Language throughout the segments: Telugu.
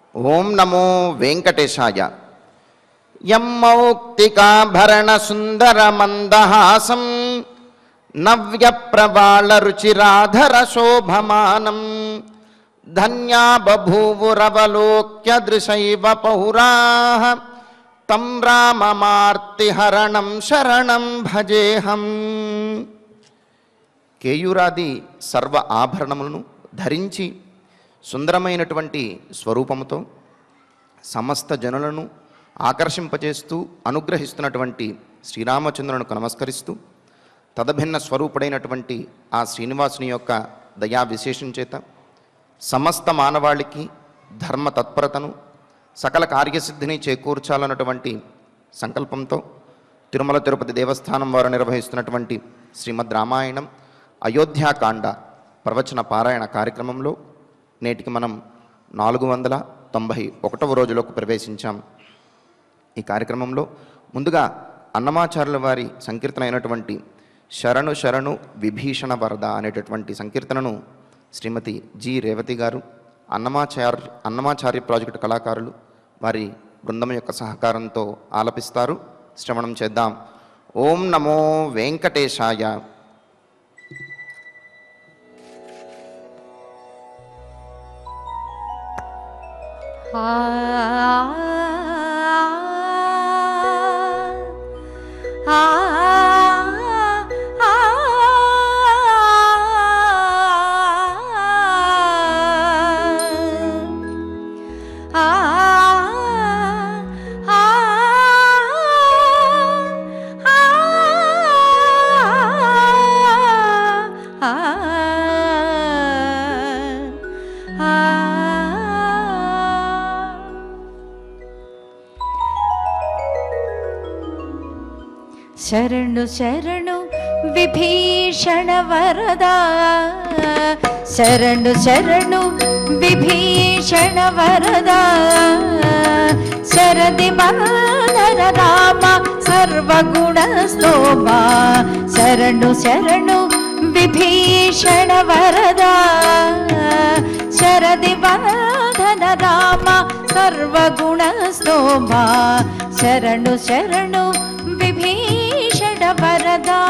ఓం నమో వెంకటేశాయ. యమ్మౌక్తికాభరణ సుందర మందహాసం నవ్య ప్రవాళ రుచిరాధర శోభమానం ధన్యా బభూవురవలోక్య దృశైవ పౌరాః తం రామమార్తిహరణం శరణం భజేహం. కేయూరాది సర్వ ఆభరణములను ధరించి సుందరమైనటువంటి స్వరూపముతో సమస్త జనులను ఆకర్షింపజేస్తూ అనుగ్రహిస్తున్నటువంటి శ్రీరామచంద్రునికి నమస్కరిస్తూ తదభిన్న స్వరూపుడైనటువంటి ఆ శ్రీనివాసుని యొక్క దయా విశేషం చేత సమస్త మానవాళికి ధర్మ తత్పరతను సకల కార్యసిద్ధిని చేకూర్చాలన్నటువంటి సంకల్పంతో తిరుమల తిరుపతి దేవస్థానం వారు నిర్వహిస్తున్నటువంటి శ్రీమద్ రామాయణం అయోధ్యాకాండ ప్రవచన పారాయణ కార్యక్రమంలో నేటికి మనం 491వ రోజులోకి ప్రవేశించాం. ఈ కార్యక్రమంలో ముందుగా అన్నమాచార్యుల వారి సంకీర్తన అయినటువంటి శరణు శరణు విభీషణ వరద అనేటటువంటి సంకీర్తనను శ్రీమతి జి రేవతి గారు అన్నమాచార్య ప్రాజెక్టు కళాకారులు వారి బృందం యొక్క సహకారంతో ఆలపిస్తారు. శ్రవణం చేద్దాం. ఓం నమో వెంకటేశాయ. శరణు శరణు విభీషణ వరదా, శరణు శరణు విభీషణ వరదా, శరది మదన రామ సర్వగుణ స్తోమా, శరణు శరణు విభీషణ వరదా, శరది మదన రామ సర్వగుణ స్తోమా, శరణు శరణు విభీషణ వరదా.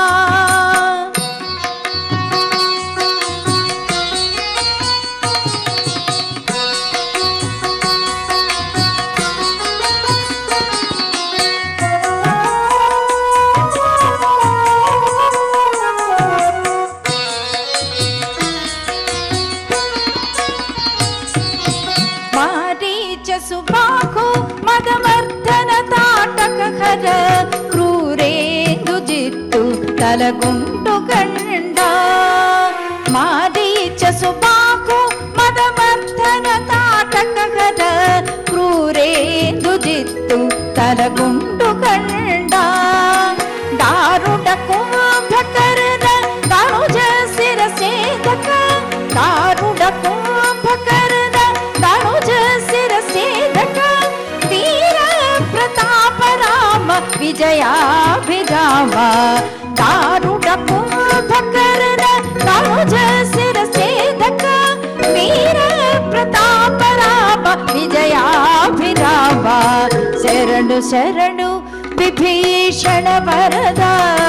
మారీచ సుబాహు మదవర్ధన తాటక ఖర క్రూరేందు జిత్తు తలగుంటు గండ, మారీచ సుబాహు మదవర్ధన తాటక ఖర క్రూరేందు జిత్తు తలగుంటు గండ, దారుణ కుంభకర్ణ తనుజ శిరసేదక, దారుణ కుంభకర్ణ తనుజ శిరసేదక, వీర ప్రతాప రామ విజయాభిరామ, దారుణ కుంభకర్ణ తనుజ శిరసేదక, వీర ప్రతాప రామ విజయాభిరామ, శరణు శరణు విభీషణ వరదా,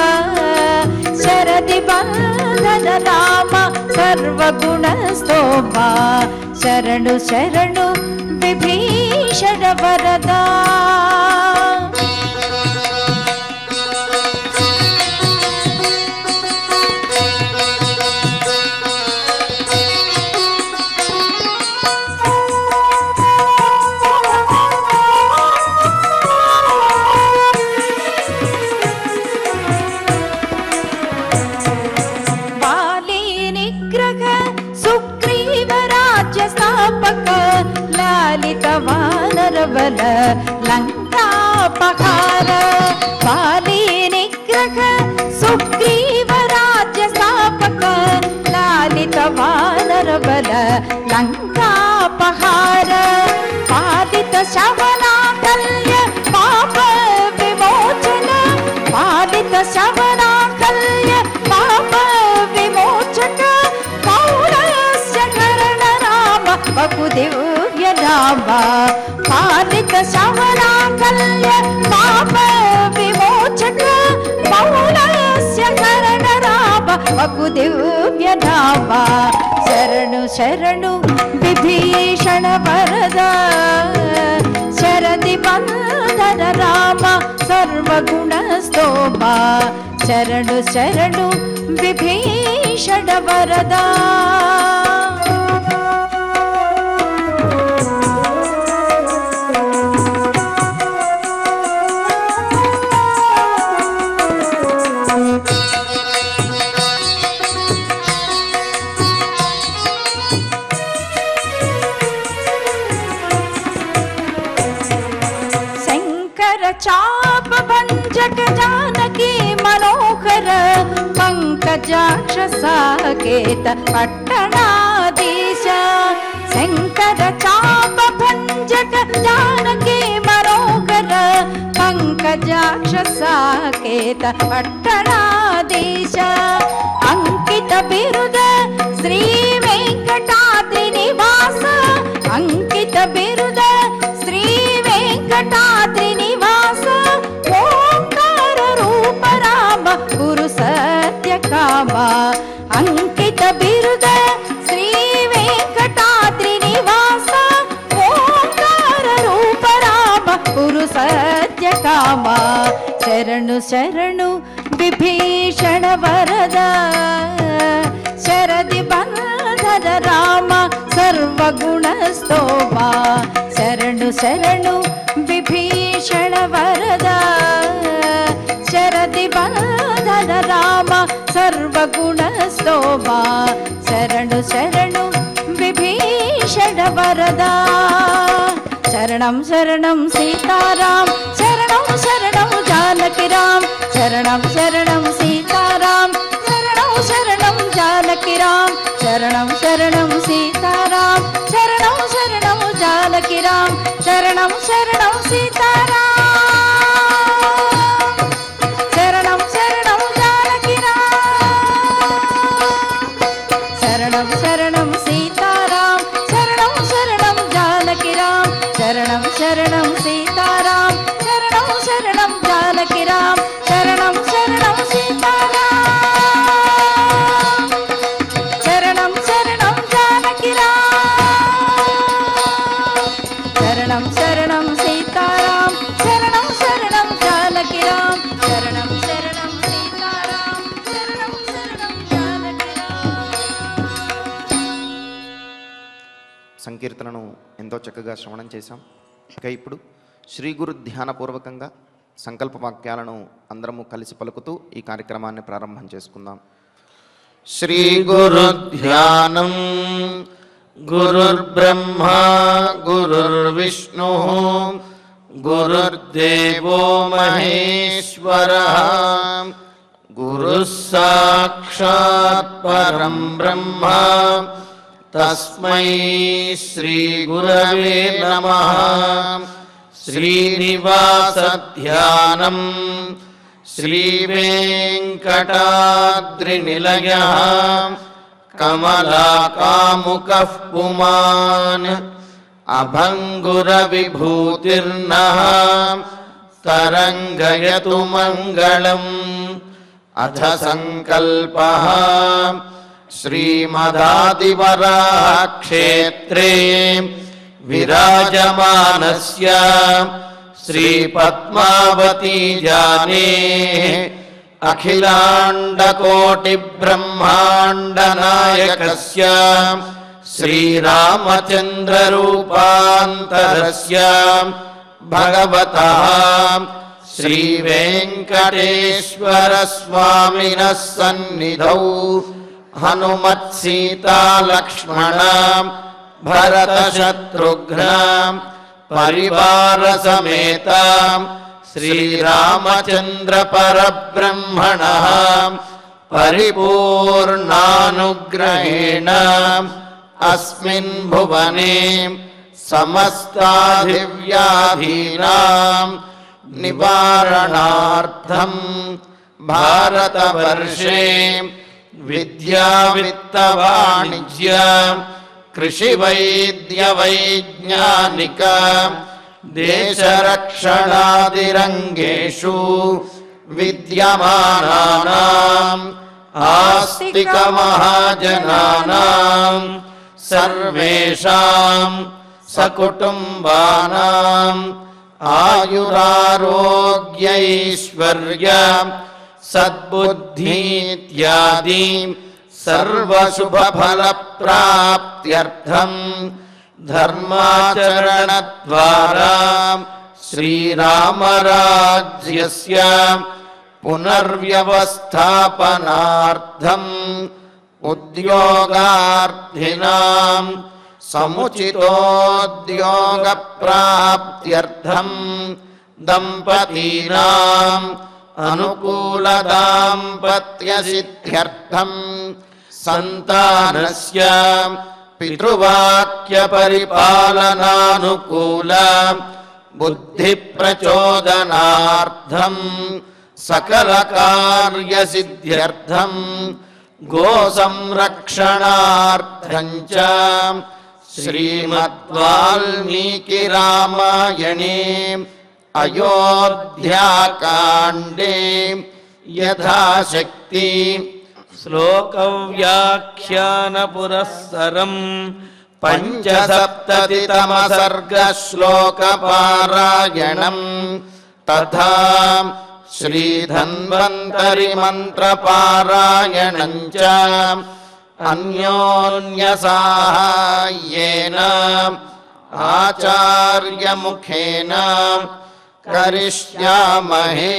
శరది బంధన రామ సర్వగుణ స్తోమా, శరణు శరణు విభీషణ వరదా. వానరవల లంకాపహార, బాలీ నిగ్రహ సుగ్రీవ రాజ్య స్థాపక, లాలిత వానరవల లంకాపహార, పాలిత శవనాకల్య పాప విమోచన, పాలిత శవనాకల్య పాప విమోచక, పౌరస్య కరణ రామ బహుదివ్య दिव्यनाम पालित श्रवणाकल्य पाप विमोचक मौलस्य शरण राम वकु दिव्यनाम शरणु शरणु विभीषण वरदा शरदि बंधन राम सर्वगुण स्तोमा शरणु शरणु विभीषण वरदा चाप भंजक जानकी मनोहर पंकजाक्ष साकेत पट्टणाधीश शंकर चाप भंजक जानकी मनोहर पंकजाक्ष साकेत पट्टणाधीश अंकित बिरुद श्री वेंकटाद्रि निवास अंकित बिरुद श्री वेंकटाद्रि निवास ओंकार रूप राम गुरु सत्य काम अंकित बिरुद श्री वेंकटाद्रि निवास ओंकार रूप राम गुरु सत्य काम शरणु शरणु विभीषण वरदा शरदि बंधन राम सर्वगुण स्तोमा शरणु शरणु विभीषण वरदा शरदि बंधन राम सर्वगुण स्तोमा शरणु शरणु विभीषण वरदा शरणं शरणं सीताराम शरणं शरणं जानकी राम शरणं शरणं सीताराम शरणं शरणं जानकी राम शरणं शरणं सीताराम शरणं शरणं जानकी राम शरणं शरणं सीताराम शरणं शरणं जानकी राम शरणं शरणं सीताराम शरणं शरणं जानकी राम शरणं शरणं सीताराम शरणं शरणं जानकी राम शरणं शरणं सीताराम शरणं शरणं जानकी राम शरणं शरणं सीताराम शरणं शरणं जानकी राम शरणं शरणं सीताराम शरणं शरणं जानकी राम సంకీర్తనను ఎంతో చక్కగా శ్రవణం చేశాం. ఇక ఇప్పుడు శ్రీ గురు ధ్యానపూర్వకంగా సంకల్ప వాక్యాలను అందరము కలిసి పలుకుతూ ఈ కార్యక్రమాన్ని ప్రారంభం చేసుకుందాం. శ్రీ గురు ధ్యానం గురుర్బ్రహ్మా గురుర్విష్ణుః గురుర్దేవో మహేశ్వరః గురుః సాక్షాత్ పరం బ్రహ్మ తస్మై శ్రీ గురవే నమః. శ్రీనివాస ధ్యానం శ్రీ వెంకటాద్రినిలయః కమలాకాముకః పుమాన్ అభంగుర విభూతిర్నః తరంగయతు మంగళం. అథ సంకల్పః శ్రీమదాదివరాక్షేత్రే విరాజమానస్య శ్రీ పద్మావతీ జానే అఖిలాండకోటి బ్రహ్మాండ నాయకస్య శ్రీరామచంద్ర రూపాంతరస్య భగవతః శ్రీ వెంకటేశ్వర స్వామినః సన్నిధౌ హనుమత్ సీతా లక్ష్మణ భరత శత్రుఘ్న పరివార సమేత శ్రీరామచంద్ర పరబ్రహ్మణః పరిపూర్ణానుగ్రహేణ అస్మిన్ భువనే సమస్తాధివ్యాధీనాం నివారణార్థం భారతవర్షే విద్యా విత్త వాణిజ్య కృషి వైద్య వైజ్ఞానిక దేశరక్షణాదిరంగేషు విద్యమానానాం ఆస్తిక మహాజనానాం సర్వేషాం సకుటుంబానాం ఆయురారోగ్యైశ్వర్య సద్బుద్ధీత్యాది సర్వశుభఫలప్రాప్త్యర్థం ధర్మాచరణద్వారా శ్రీరామరాజ్యస్య పునర్వ్యవస్థాపనార్థం ఉద్యోగార్థినాం సముచితోద్యోగప్రాప్త్యర్థం దంపతీనాం అనుకూలదాంపత్యసిద్ధ్యర్థం సంతానస్య పితృవాక్యపరిపాలనానుకూల బుద్ధిప్రచోదనార్థం సకలకార్యసిద్ధ్యర్థం గోసంరక్షణార్థం చ శ్రీమద్వాల్మీకి రామాయణే అయోధ్యాకాండే యథాశక్తి శ్లోకవ్యాఖ్యాన పురస్సరం పంచసప్తతితమ సర్గ శ్లోక పారాయణం తథా శ్రీధన్వంతరి మంత్ర పారాయణం చ అన్యోన్య సాహాయ్యేన ఆచార్యముఖేన కరిష్యామహే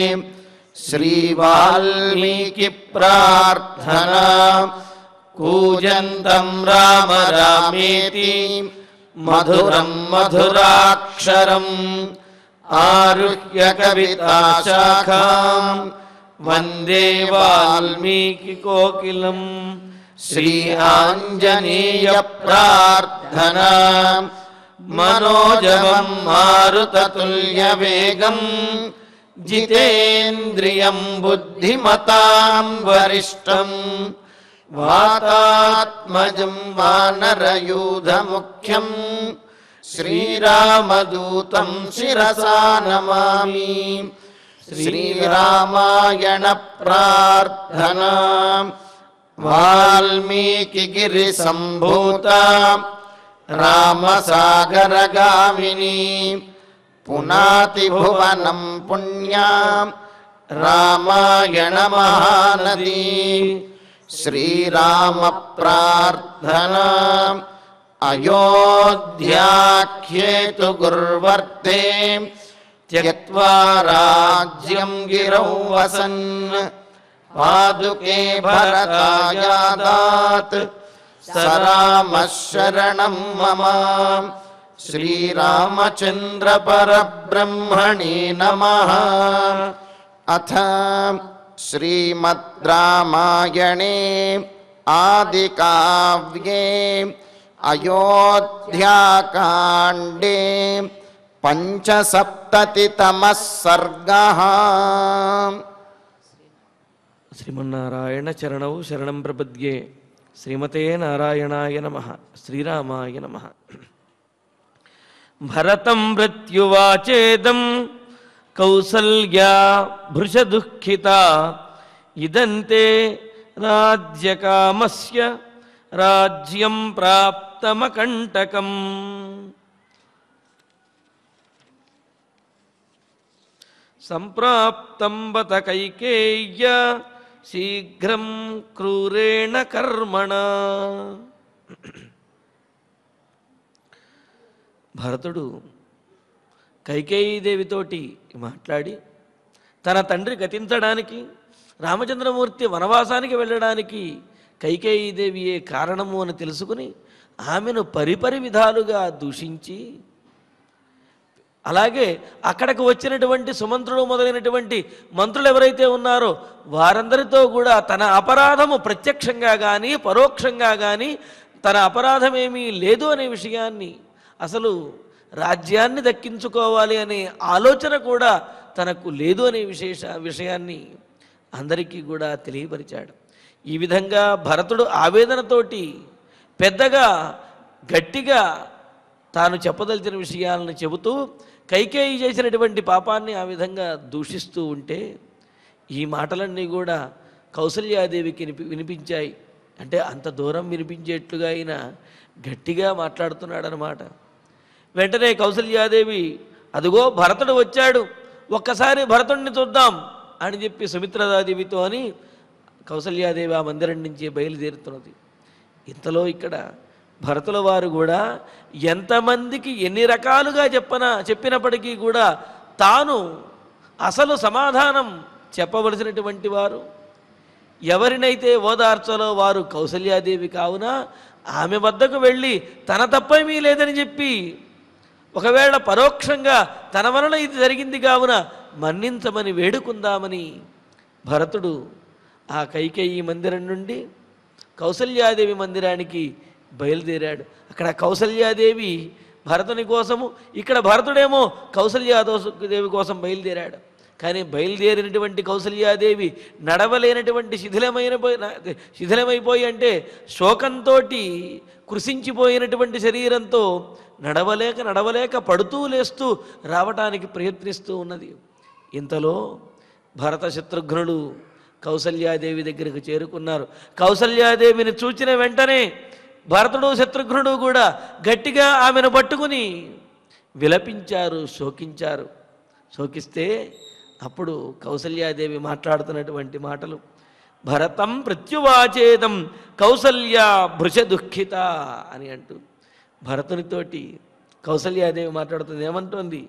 శ్రీవాల్మీకి ప్రార్థనా కూజంతం రామ రామేతి మధురం మధురాక్షరం ఆరుహ్య కవితాశాఖాం వందే వాల్మీకి కోకిలం శ్రీ ఆంజనేయ ప్రార్థనా మనోజవం మారుతతుల్యవేగం జితేంద్రియం బుద్ధిమతాం వరిష్టం వాతాత్మజం వానరయూధముఖ్యం శ్రీరామదూతం శిరసా నమామి శ్రీరామాయణ ప్రార్థనా వాల్మీకి గిరి సంభూత రామసాగరగామిని పునాతి భువనం పుణ్యా రామాయణ మహానదీ శ్రీరామ ప్రార్థనా అయోధ్యాఖ్యేతు గుర్వర్తే త్యక్త్వా రాజ్యం గిరౌ వసన్ పాదుకే భరతాయాదాత్ సరామ శరణం మమ శ్రీరామచంద్ర పరబ్రహ్మణే నమః. అథ శ్రీమద్ రామాయణే ఆదికావ్యే అయోధ్యాకాండే పంచసప్తతితమః సర్గః. శ్రీమన్నారాయణ చరణౌ శరణం ప్రపద్యే. శ్రీమతే నారాయణాయ నమః. శ్రీరామాయ నమః. భరతం మృత్యువాచేదం కౌసల్యా భృశదుఃఖిత ఇదంతే రాజ్యకామస్య రాజ్యం ప్రాప్తమకంటకం. సంప్రాప్తం బత కైకేయ్య శీఘ్రం క్రూరేణ కర్మణ. భరతుడు కైకేయీదేవితోటి మాట్లాడి తన తండ్రి గతించడానికి రామచంద్రమూర్తి వనవాసానికి వెళ్ళడానికి కైకేయీదేవియే కారణము అని తెలుసుకుని ఆమెను పరిపరి విధాలుగా దూషించి, అలాగే అక్కడికి వచ్చినటువంటి సుమంత్రుడు మొదలైనటువంటి మంత్రులు ఎవరైతే ఉన్నారో వారందరితో కూడా తన అపరాధము ప్రత్యక్షంగా కానీ పరోక్షంగా కానీ తన అపరాధమేమీ లేదు అనే విషయాన్ని, అసలు రాజ్యాన్ని దక్కించుకోవాలి అనే ఆలోచన కూడా తనకు లేదు అనే విషయాన్ని అందరికీ కూడా తెలియపరిచాడు. ఈ విధంగా భరతుడు ఆవేదనతోటి పెద్దగా గట్టిగా తాను చెప్పదలిచిన విషయాలను చెబుతూ కైకేయి చేసినటువంటి పాపాన్ని ఆ విధంగా దూషిస్తూ ఉంటే ఈ మాటలన్నీ కూడా కౌసల్యాదేవికి వినిపించాయి. అంటే అంత దూరం వినిపించేట్లుగా ఆయన గట్టిగా మాట్లాడుతున్నాడనమాట. వెంటనే కౌసల్యాదేవి అదిగో భరతుడు వచ్చాడు, ఒక్కసారి భరతుడిని చూద్దాం అని చెప్పి సుమిత్రాదేవితో అని కౌసల్యాదేవి ఆ మందిరం నుంచి బయలుదేరుతున్నది. ఇంతలో ఇక్కడ భరతుల వారు కూడా ఎంతమందికి ఎన్ని రకాలుగా చెప్పినప్పటికీ కూడా తాను అసలు సమాధానం చెప్పవలసినటువంటి వారు, ఎవరినైతే ఓదార్చలో వారు కౌసల్యాదేవి కావున ఆమె వద్దకు వెళ్ళి తన తప్పేమీ లేదని చెప్పి ఒకవేళ పరోక్షంగా తన వలన ఇది జరిగింది కావున మన్నించమని వేడుకుందామని భరతుడు ఆ కైకేయి మందిరం నుండి కౌసల్యాదేవి మందిరానికి బయలుదేరాడు. అక్కడ కౌసల్యాదేవి భరతుని కోసము, ఇక్కడ భరతుడేమో కౌసల్యాదేవి కోసం బయలుదేరాడు. కానీ బయలుదేరినటువంటి కౌసల్యాదేవి నడవలేనటువంటి శిథిలమైపోయి అంటే శోకంతో కృషించిపోయినటువంటి శరీరంతో నడవలేక పడుతూ లేస్తూ రావటానికి ప్రయత్నిస్తూ ఉన్నది. ఇంతలో భరత శత్రుఘ్నులు కౌసల్యాదేవి దగ్గరికి చేరుకున్నారు. కౌసల్యాదేవిని చూచిన వెంటనే భరతుడు శత్రుఘ్నుడు కూడా గట్టిగా ఆమెను పట్టుకుని విలపించారు, శోకించారు. శోకిస్తే అప్పుడు కౌసల్యాదేవి మాట్లాడుతున్నటువంటి మాటలు, భరతం ప్రత్యువాచేదం కౌసల్యా భృశ దుఃఖిత అని అంటూ భరతునితోటి కౌసల్యాదేవి మాట్లాడుతుంది. ఏమంటోంది,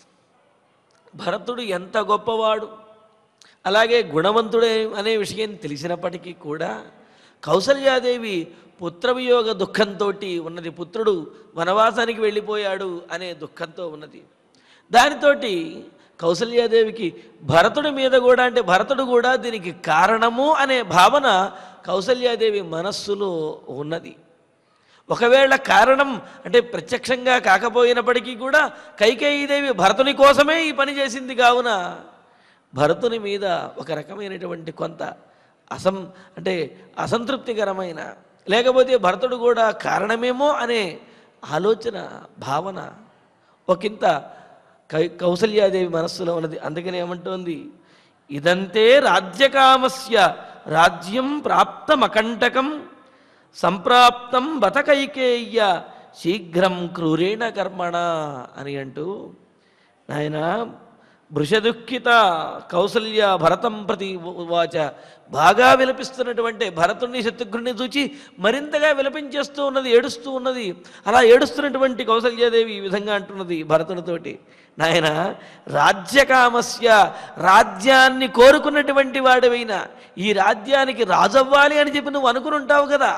భరతుడు ఎంత గొప్పవాడు, అలాగే గుణవంతుడే అనే విషయం తెలిసినప్పటికీ కూడా కౌసల్యాదేవి పుత్రవియోగ దుఃఖంతో ఉన్నది. పుత్రుడు వనవాసానికి వెళ్ళిపోయాడు అనే దుఃఖంతో ఉన్నది. దానితోటి కౌసల్యాదేవికి భరతుడి మీద కూడా, అంటే భరతుడు కూడా దీనికి కారణము అనే భావన కౌసల్యాదేవి మనస్సులో ఉన్నది. ఒకవేళ కారణం అంటే ప్రత్యక్షంగా కాకపోయినప్పటికీ కూడా కైకేయీదేవి భరతుని కోసమే ఈ పని చేసింది కావున భరతుని మీద ఒక రకమైనటువంటి కొంత అసంతృప్తికరమైన, లేకపోతే భరతుడు కూడా కారణమేమో అనే ఆలోచన భావన ఒకంత కౌసల్యాదేవి మనస్సులో ఉన్నది. అందుకని ఏమంటోంది, ఇదంతే రాజ్యకామస్య రాజ్యం ప్రాప్తమకంటకం సంప్రాప్తం బత కైకేయ్య శీఘ్రం క్రూరేణ కర్మణ అని అంటూ, నాయన భృషదుఃఖిత కౌసల్య భరతం ప్రతి వాచ, బాగా విలపిస్తున్నటువంటి భరతుణ్ణి శత్రుఘ్నుని చూచి మరింతగా విలపించేస్తూ ఉన్నది, ఏడుస్తూ ఉన్నది. అలా ఏడుస్తున్నటువంటి కౌసల్యాదేవి ఈ విధంగా అంటున్నది భరతునితోటి, నాయన రాజ్యకామస్య, రాజ్యాన్ని కోరుకున్నటువంటి వాడివైనా ఈ రాజ్యానికి రాజవ్వాలి అని చెప్పి నువ్వు అనుకుని ఉంటావు కదా,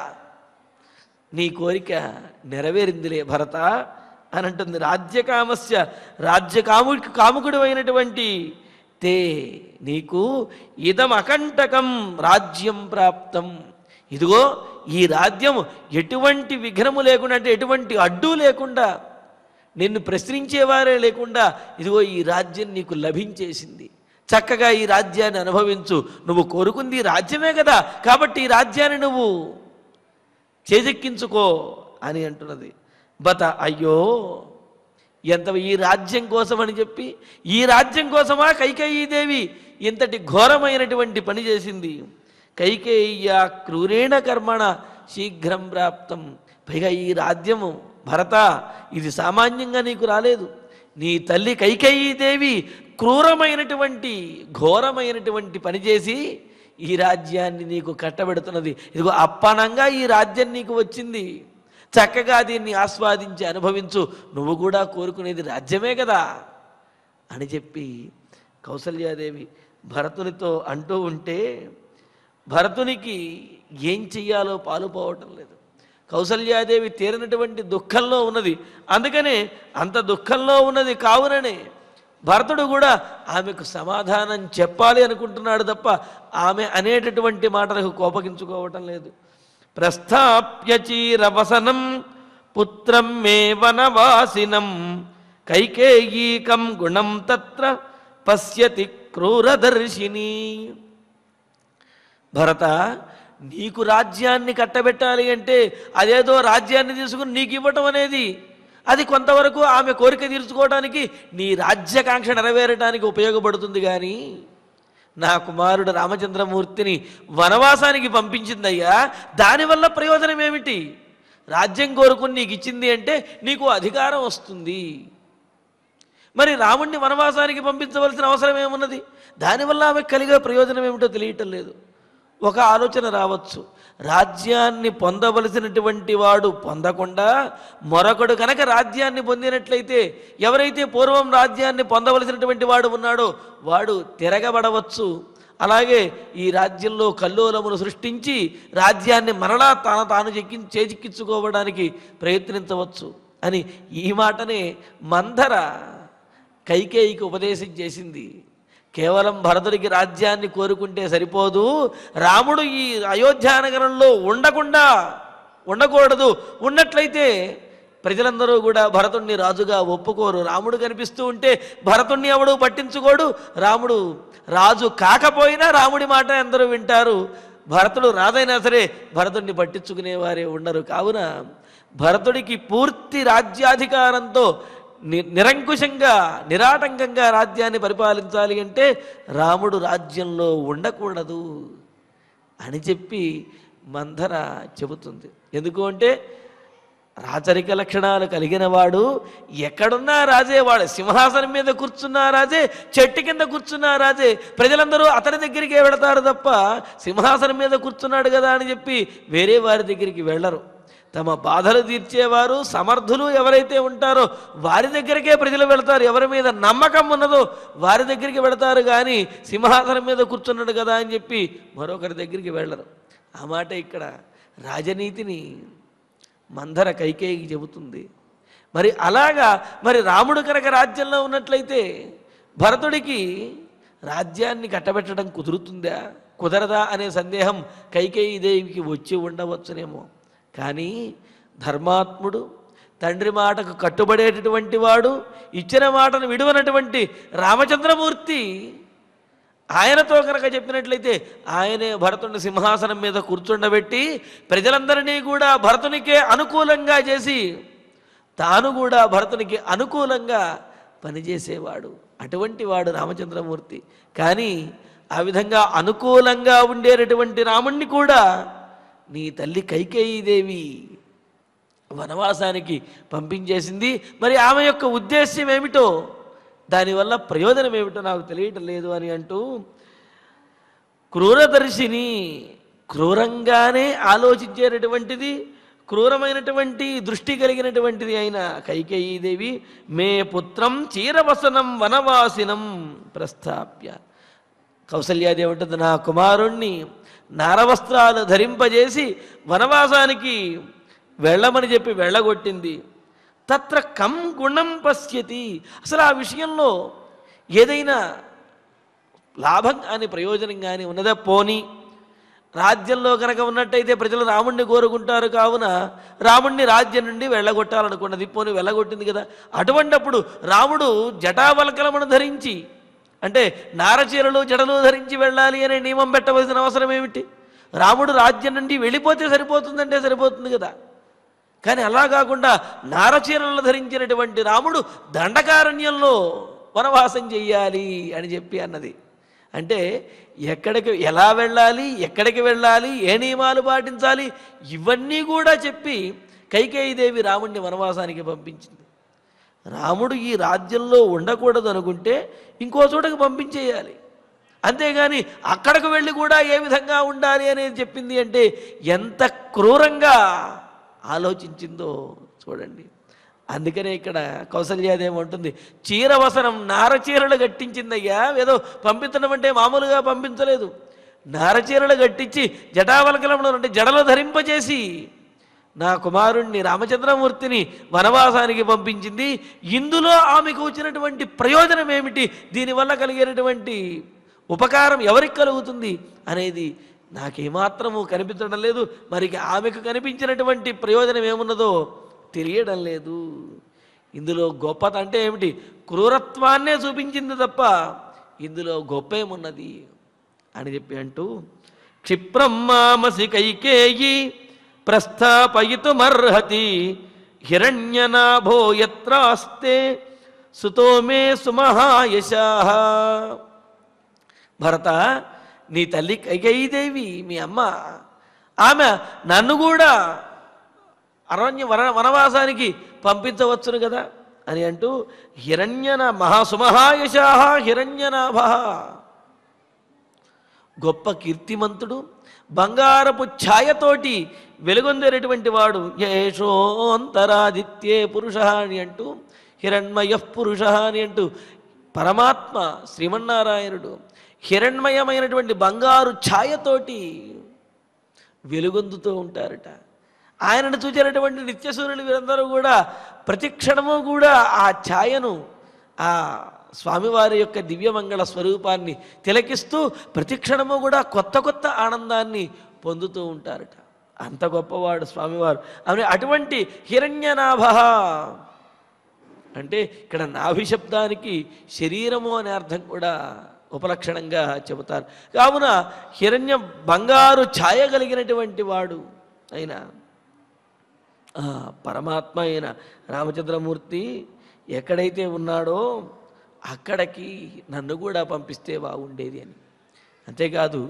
నీ కోరిక నెరవేరిందిలే భరత అని అంటుంది. రాజ్యకామస్య, కాముకుడు అయినటువంటి తే నీకు ఇదం అకంటకం రాజ్యం ప్రాప్తం, ఇదిగో ఈ రాజ్యం ఎటువంటి విఘ్నము లేకుండా, అంటే ఎటువంటి అడ్డు లేకుండా, నిన్ను ప్రశ్నించేవారే లేకుండా ఇదిగో ఈ రాజ్యం నీకు లభించేసింది. చక్కగా ఈ రాజ్యాన్ని అనుభవించు, నువ్వు కోరుకుంది రాజ్యమే కదా, కాబట్టి ఈ రాజ్యాన్ని నువ్వు చేజెక్కించుకో అని అంటున్నది. బత అయ్యో ఎంత ఈ రాజ్యం కోసం అని చెప్పి, ఈ రాజ్యం కోసమా కైకేయీదేవి ఇంతటి ఘోరమైనటువంటి పని చేసింది. కైకేయ్య క్రూరేణ కర్మణ శీఘ్రం ప్రాప్తం, పైగా ఈ రాజ్యము భరత ఇది సామాన్యంగా నీకు రాలేదు. నీ తల్లి కైకేయీదేవి క్రూరమైనటువంటి ఘోరమైనటువంటి పని చేసి ఈ రాజ్యాన్ని నీకు కట్టబెడుతున్నది. ఇదిగో అప్పనంగా ఈ రాజ్యం నీకు వచ్చింది, చక్కగా దీన్ని ఆస్వాదించి అనుభవించు, నువ్వు కూడా కోరుకునేది రాజ్యమే కదా అని చెప్పి కౌసల్యాదేవి భరతునితో అంటూ ఉంటే భరతునికి ఏం చెయ్యాలో పాలుపోవటం లేదు. కౌసల్యాదేవి తీరినటువంటి దుఃఖంలో ఉన్నది. అందుకనే అంత దుఃఖంలో ఉన్నది కావుననే భరతుడు కూడా ఆమెకు సమాధానం చెప్పాలి అనుకుంటున్నాడు తప్ప ఆమె అనేటటువంటి మాటలకు కోపగించుకోవటం లేదు. ప్రస్థాప్యచీరవసనం పుత్రం మే వనవాసినం కైకేయీకం గుణం తత్ర పశ్యతి క్రూరదర్శిని. భరత, నీకు రాజ్యాన్ని కట్టబెట్టాలి అంటే అదేదో రాజ్యాన్ని తీసుకుని నీకు ఇవ్వటం అనేది అది కొంతవరకు ఆమె కోరిక తీర్చుకోవడానికి నీ రాజ్యాకాంక్ష నెరవేరడానికి ఉపయోగపడుతుంది. కానీ నా కుమారుడు రామచంద్రమూర్తిని వనవాసానికి పంపించిందయ్యా, దానివల్ల ప్రయోజనం ఏమిటి? రాజ్యం కోరుకుని నీకు ఇచ్చింది అంటే నీకు అధికారం వస్తుంది. మరి రాముణ్ణి వనవాసానికి పంపించవలసిన అవసరం ఏమున్నది? దానివల్ల ఆమెకు కలిగే ప్రయోజనం ఏమిటో తెలియటం లేదు. ఒక ఆలోచన రావచ్చు, రాజ్యాన్ని పొందవలసినటువంటి వాడు పొందకుండా మరొకడు కనుక రాజ్యాన్ని పొందినట్లయితే, ఎవరైతే పూర్వం రాజ్యాన్ని పొందవలసినటువంటి వాడు ఉన్నాడో వాడు తిరగబడవచ్చు. అలాగే ఈ రాజ్యంలో కల్లోలమును సృష్టించి రాజ్యాన్ని మరలా తాను చేజిక్కించుకోవడానికి ప్రయత్నించవచ్చు అని ఈ మాటనే మందర కైకేయికి ఉపదేశం చేసింది. కేవలం భరతుడికి రాజ్యాన్ని కోరుకుంటే సరిపోదు, రాముడు ఈ అయోధ్యానగరంలో ఉండకూడదు. ఉన్నట్లయితే ప్రజలందరూ కూడా భరతుణ్ణి రాజుగా ఒప్పుకోరు. రాముడు కనిపిస్తూ ఉంటే భరతుణ్ణి ఎవడు పట్టించుకోడు. రాముడు రాజు కాకపోయినా రాముడి మాట అందరూ వింటారు. భరతుడు రాజైనా సరే భరతుడిని పట్టించుకునేవారే ఉండరు. కావున భరతుడికి పూర్తి రాజ్యాధికారంతో నిరంకుశంగా నిరాటంకంగా రాజ్యాన్ని పరిపాలించాలి అంటే రాముడు రాజ్యంలో ఉండకూడదు అని చెప్పి మందర చెబుతుంది. ఎందుకు అంటే రాచరిక లక్షణాలు కలిగిన వాడు ఎక్కడున్నా రాజే, వాడు సింహాసనం మీద కూర్చున్నా రాజే, చెట్టు కింద కూర్చున్నా రాజే. ప్రజలందరూ అతని దగ్గరికే వెళతారు తప్ప సింహాసనం మీద కూర్చున్నాడు కదా అని చెప్పి వేరే వారి దగ్గరికి వెళ్ళరు. తమ బాధలు తీర్చేవారు సమర్థులు ఎవరైతే ఉంటారో వారి దగ్గరికే ప్రజలు వెళతారు. ఎవరి మీద నమ్మకం ఉన్నదో వారి దగ్గరికి వెళతారు. కానీ సింహాసనం మీద కూర్చున్నాడు కదా అని చెప్పి మరొకరి దగ్గరికి వెళ్ళరు. ఆ మాట ఇక్కడ రాజనీతిని మందర కైకేయికి చెబుతుంది. మరి అలాగా మరి రాముడు కనుక రాజ్యంలో ఉన్నట్లయితే భరతుడికి రాజ్యాన్ని కట్టబెట్టడం కుదురుతుందా కుదరదా అనే సందేహం కైకేయి దేవికి వచ్చి ఉండవచ్చునేమో. కానీ ధర్మాత్ముడు, తండ్రి మాటకు కట్టుబడేటటువంటి వాడు, ఇచ్చిన మాటను విడువనటువంటి రామచంద్రమూర్తి ఆయనతో కనుక చెప్పినట్లయితే ఆయనే భరతుని సింహాసనం మీద కూర్చుండబెట్టి ప్రజలందరినీ కూడా భరతునికే అనుకూలంగా చేసి తాను కూడా భరతునికి అనుకూలంగా పనిచేసేవాడు. అటువంటి వాడు రామచంద్రమూర్తి. కానీ ఆ విధంగా అనుకూలంగా ఉండేటటువంటి రాముణ్ణి కూడా నీ తల్లి కైకేయీదేవి వనవాసానికి పంపించేసింది. మరి ఆమె యొక్క ఉద్దేశ్యం ఏమిటో, దానివల్ల ప్రయోజనం ఏమిటో నాకు తెలియటం లేదు అని అంటూ క్రూరదర్శిని, క్రూరంగానే ఆలోచించేటటువంటిది, క్రూరమైనటువంటి దృష్టి కలిగినటువంటిది అయిన కైకేయీదేవి మే పుత్రం చీరవసనం వనవాసినం ప్రస్థాప్య. కౌసల్యాదేవి ఉంటుంది, నా కుమారుణ్ణి నారవస్త్రాలు ధరింపజేసి వనవాసానికి వెళ్ళమని చెప్పి వెళ్ళగొట్టింది. తత్ర కం గుణం పశ్యతి, అసలు ఆ విషయంలో ఏదైనా లాభం కానీ ప్రయోజనం కానీ ఉన్నదా? పోని రాజ్యంలో కనుక ఉన్నట్టయితే ప్రజలు రాముణ్ణి కోరుకుంటారు. కావున రాముణ్ణి రాజ్యం నుండి వెళ్ళగొట్టాలనుకున్నది, పోని వెళ్ళగొట్టింది కదా. అటువంటప్పుడు రాముడు జటావల్కలమును ధరించి, అంటే నారచీరలు జడలు ధరించి వెళ్ళాలి అనే నియమం పెట్టవలసిన అవసరం ఏమిటి? రాముడు రాజ్యం నుండి వెళ్ళిపోతే సరిపోతుందంటే సరిపోతుంది కదా. కానీ అలా కాకుండా నారచీరలు ధరించినటువంటి రాముడు దండకారణ్యంలో వనవాసం చెయ్యాలి అని చెప్పి అన్నది. అంటే ఎక్కడికి ఎలా వెళ్ళాలి, ఎక్కడికి వెళ్ళాలి, ఏ నియమాలు పాటించాలి, ఇవన్నీ కూడా చెప్పి కైకేయీదేవి రాముడిని వనవాసానికి పంపించింది. రాముడు ఈ రాజ్యంలో ఉండకూడదు అనుకుంటే ఇంకో చోటకు పంపించేయాలి. అంతేగాని అక్కడికి వెళ్ళి కూడా ఏ విధంగా ఉండాలి అనేది చెప్పింది అంటే ఎంత క్రూరంగా ఆలోచించిందో చూడండి. అందుకనే ఇక్కడ కౌసల్యాదేవి ఉంటుంది, చీరవసనం, నారచీరలు కట్టించిందయ్యా. ఏదో పంపించడం అంటే మామూలుగా పంపించలేదు, నారచీరలు కట్టించి జటావల్కలంలో అంటే జడలు ధరింపజేసి నా కుమారుణ్ణి రామచంద్రమూర్తిని వనవాసానికి పంపించింది. ఇందులో ఆమెకు వచ్చినటువంటి ప్రయోజనం ఏమిటి, దీనివల్ల కలిగేటటువంటి ఉపకారం ఎవరికి కలుగుతుంది అనేది నాకేమాత్రము కనిపించడం లేదు. మరి ఆమెకు కనిపించినటువంటి ప్రయోజనం ఏమున్నదో తెలియడం లేదు. ఇందులో గొప్పత అంటే ఏమిటి, క్రూరత్వాన్నే చూపించింది తప్ప ఇందులో గొప్ప ఏమున్నది అని చెప్పి అంటూ క్షిప్రం మామసి కైకేయి ప్రస్థాపయితుమర్హతి హిరణ్యనాభో యత్రాస్తే సుతో మే సుమహాయశాః. భరత, నీ తల్లి కైకేయీదేవి మీ అమ్మ, ఆమె నన్ను కూడా వనవాసానికి పంపించవచ్చును కదా అని అంటూ మహాసుమహాయశాః హిరణ్యనాభ, గొప్ప కీర్తిమంతుడు, బంగారపు ఛాయతోటి వెలుగొందేటటువంటి వాడు, యేషోంతరాదిత్యే పురుష అని అంటూ, హిరణ్మయ పురుష అని అంటూ పరమాత్మ శ్రీమన్నారాయణుడు హిరణ్మయమైనటువంటి బంగారు ఛాయతోటి వెలుగొందుతూ ఉంటారట. ఆయనను చూచినటువంటి నిత్యసూరులు వీరందరూ కూడా ప్రతి క్షణము కూడా ఆ ఛాయను, ఆ స్వామివారి యొక్క దివ్యమంగళ స్వరూపాన్ని తిలకిస్తూ ప్రతి క్షణము కూడా కొత్త కొత్త ఆనందాన్ని పొందుతూ ఉంటారట. అంత గొప్పవాడు స్వామివారు. అటువంటి హిరణ్యనాభ అంటే ఇక్కడ నాభి శబ్దానికి శరీరము అనే అర్థం కూడా ఉపలక్షణంగా చెబుతారు. కావున హిరణ్య బంగారు ఛాయ కలిగినటువంటి వాడు అయిన పరమాత్మ అయిన రామచంద్రమూర్తి ఎక్కడైతే ఉన్నాడో అక్కడికి నన్ను కూడా పంపిస్తే బాగుండేది అని. అంతేకాదు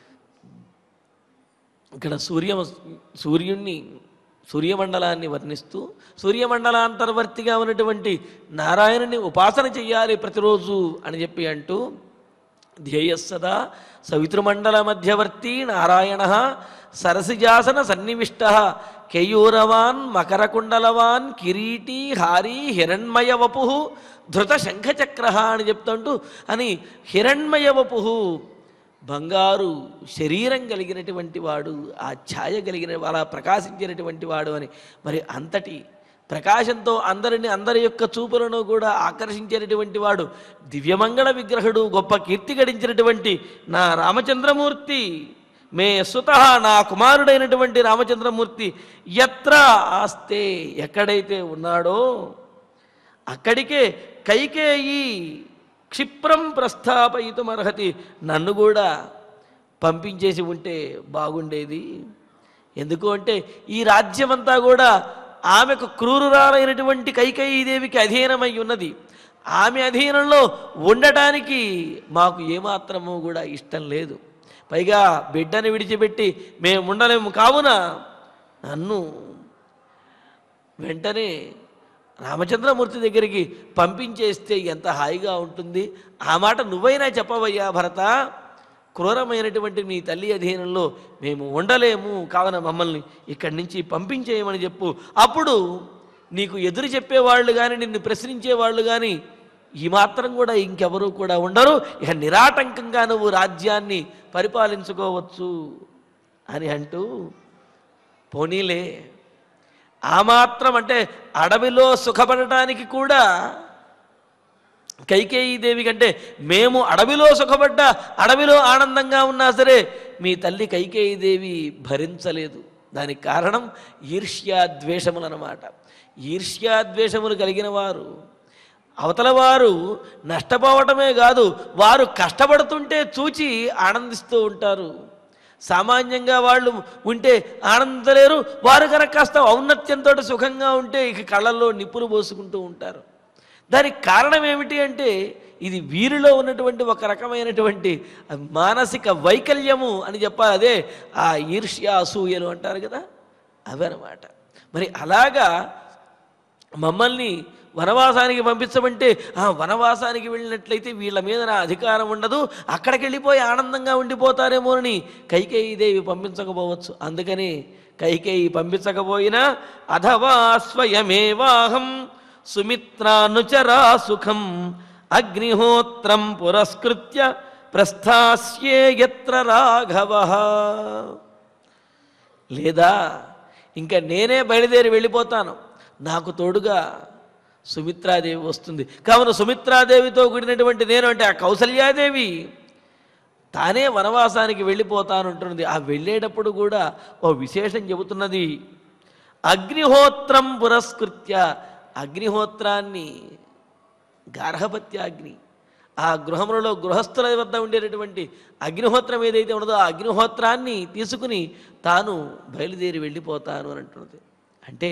ఇక్కడ సూర్యమండలాన్ని వర్ణిస్తూ సూర్యమండలాంతర్వర్తిగా ఉన్నటువంటి నారాయణుని ఉపాసన చెయ్యాలి ప్రతిరోజు అని చెప్పి అంటూ, ధ్యేయస్సదా సవితృమండల మధ్యవర్తి నారాయణ సరసిజాసన సన్నివిష్ట కేయూరవాన్ మకరకుండలవాన్ కిరీటీ హారీ హిరణ్మయ వపు ధృత శంఖచక్ర అని చెప్తుంటూ అని హిరణ్మయ వపు బంగారు శరీరం కలిగినటువంటి వాడు, ఆ ఛాయ కలిగిన అలా ప్రకాశించినటువంటి వాడు అని. మరి అంతటి ప్రకాశంతో అందరి యొక్క చూపులను కూడా ఆకర్షించేటటువంటి వాడు, దివ్యమంగళ విగ్రహుడు, గొప్ప కీర్తి గడించినటువంటి నా రామచంద్రమూర్తి, మే సుత నా కుమారుడైనటువంటి రామచంద్రమూర్తి యత్ర ఆస్తే ఎక్కడైతే ఉన్నాడో అక్కడికే కైకేయి క్షిప్రం ప్రస్థాపయితుమర్హతి, నన్ను కూడా పంపించేసి ఉంటే బాగుండేది. ఎందుకు అంటే ఈ రాజ్యమంతా కూడా ఆమెకు క్రూరురాలైనటువంటి కైకేయీదేవికి అధీనమై ఉన్నది. ఆమె అధీనంలో ఉండటానికి మాకు ఏమాత్రము కూడా ఇష్టం లేదు. పైగా బిడ్డను విడిచిపెట్టి మేము ఉండలేము. కావున నన్ను వెంటనే రామచంద్రమూర్తి దగ్గరికి పంపించేస్తే ఎంత హాయిగా ఉంటుంది. ఆ మాట నువ్వైనా చెప్పవయ్యా భరత. క్రూరమైనటువంటి నీ తల్లి అధీనంలో మేము ఉండలేము, కావున మమ్మల్ని ఇక్కడి నుంచి పంపించేయమని చెప్పు. అప్పుడు నీకు ఎదురు చెప్పేవాళ్ళు కానీ నిన్ను ప్రశ్నించేవాళ్ళు కానీ ఈ మాత్రం కూడా ఇంకెవరూ కూడా ఉండరు. ఇక నిరాటంకంగా నువ్వు రాజ్యాన్ని పరిపాలించుకోవచ్చు అని అంటూ, పోనీలే ఆ మాత్రం అంటే అడవిలో సుఖపడటానికి కూడా కైకేయీదేవి కంటే మేము అడవిలో సుఖపడ్డా, అడవిలో ఆనందంగా ఉన్నా సరే మీ తల్లి కైకేయీదేవి భరించలేదు. దానికి కారణం ఈర్ష్యాద్వేషములు అన్నమాట. ఈర్ష్యాద్వేషములు కలిగిన వారు అవతల వారు నష్టపోవటమే కాదు, వారు కష్టపడుతుంటే చూచి ఆనందిస్తూ ఉంటారు. సామాన్యంగా వాళ్ళు ఉంటే ఆనందలేరు, వారు కనుక కాస్త ఔన్నత్యంతో సుఖంగా ఉంటే ఇక కళ్ళల్లో నిప్పులు పోసుకుంటూ ఉంటారు. దానికి కారణం ఏమిటి అంటే ఇది వీరిలో ఉన్నటువంటి ఒక రకమైనటువంటి మానసిక వైకల్యము అని చెప్పాలి. అదే ఆ ఈర్ష్య అసూయలు అంటారు కదా, అవన్నమాట. మరి అలాగా మమ్మల్ని వనవాసానికి పంపించమంటే ఆ వనవాసానికి వెళ్ళినట్లయితే వీళ్ళ మీద నా అధికారం ఉండదు, అక్కడికి వెళ్ళిపోయి ఆనందంగా ఉండిపోతారేమోనని కైకేయీదేవి పంపించకపోవచ్చు. అందుకని కైకేయి పంపించకపోయినా అథవా స్వయమేవాహం సుమిత్రానుచరా సుఖం అగ్నిహోత్రం పురస్కృత్య ప్రస్థాస్యే యత్ర రాఘవః. లేదా ఇంకా నేనే బయలుదేరి వెళ్ళిపోతాను, నాకు తోడుగా సుమిత్రాదేవి వస్తుంది. కావున సుమిత్రాదేవితో కూడినటువంటి నేను అంటే ఆ కౌసల్యాదేవి తానే వనవాసానికి వెళ్ళిపోతానంటున్నది. ఆ వెళ్ళేటప్పుడు కూడా ఓ విశేషం చెబుతున్నది. అగ్నిహోత్రం పురస్కృత్య, అగ్నిహోత్రాన్ని గార్హపత్యాగ్ని ఆ గృహములలో గృహస్థుల వద్ద ఉండేటటువంటి అగ్నిహోత్రం ఏదైతే ఉన్నదో ఆ అగ్నిహోత్రాన్ని తీసుకుని తాను బయలుదేరి వెళ్ళిపోతాను అని అంటున్నది. అంటే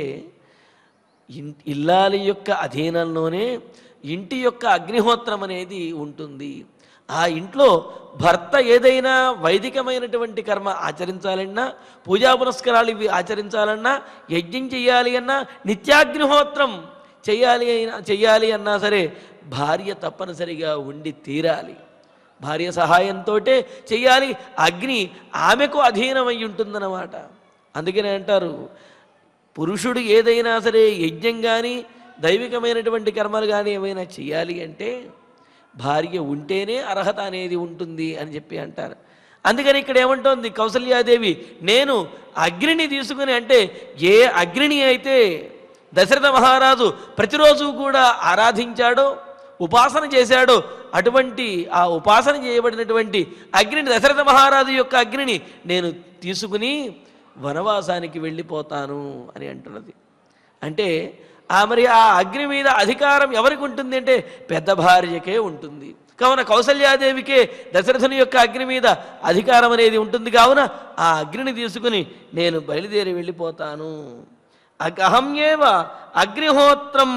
ఇల్లాలి యొక్క అధీనంలోనే ఇంటి యొక్క అగ్నిహోత్రం అనేది ఉంటుంది. ఆ ఇంట్లో భర్త ఏదైనా వైదికమైనటువంటి కర్మ ఆచరించాలన్నా, పూజా పునస్కారాలు ఇవి ఆచరించాలన్నా, యజ్ఞం చేయాలి అన్నా, నిత్యాగ్నిహోత్రం చెయ్యాలి అన్నా సరే భార్య తప్పనిసరిగా ఉండి తీరాలి. భార్య సహాయంతో చెయ్యాలి. అగ్ని ఆమెకు అధీనమై ఉంటుందన్నమాట. అందుకనే అంటారు, పురుషుడు ఏదైనా సరే యజ్ఞం కానీ దైవికమైనటువంటి కర్మలు కానీ ఏమైనా చేయాలి అంటే భార్య ఉంటేనే అర్హత అనేది ఉంటుంది అని చెప్పి అంటారు. అందుకని ఇక్కడ ఏమంటోంది కౌసల్యాదేవి, నేను అగ్నిని తీసుకుని, అంటే ఏ అగ్నిని అయితే దశరథ మహారాజు ప్రతిరోజు కూడా ఆరాధించాడో, ఉపాసన చేశాడో, అటువంటి ఆ ఉపాసన చేయబడినటువంటి అగ్నిని, దశరథ మహారాజు యొక్క అగ్నిని నేను తీసుకుని వనవాసానికి వెళ్ళిపోతాను అని అంటున్నది. అంటే మరి ఆ అగ్ని మీద అధికారం ఎవరికి ఉంటుంది అంటే పెద్ద భార్యకే ఉంటుంది. కావున కౌసల్యాదేవికే దశరథుని యొక్క అగ్ని మీద అధికారం అనేది ఉంటుంది. కావున ఆ అగ్నిని తీసుకుని నేను బయలుదేరి వెళ్ళిపోతాను. అహంయేవ అగ్నిహోత్రం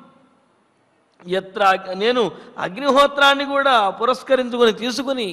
ఎత్ర, నేను అగ్నిహోత్రాన్ని కూడా పురస్కరించుకొని తీసుకుని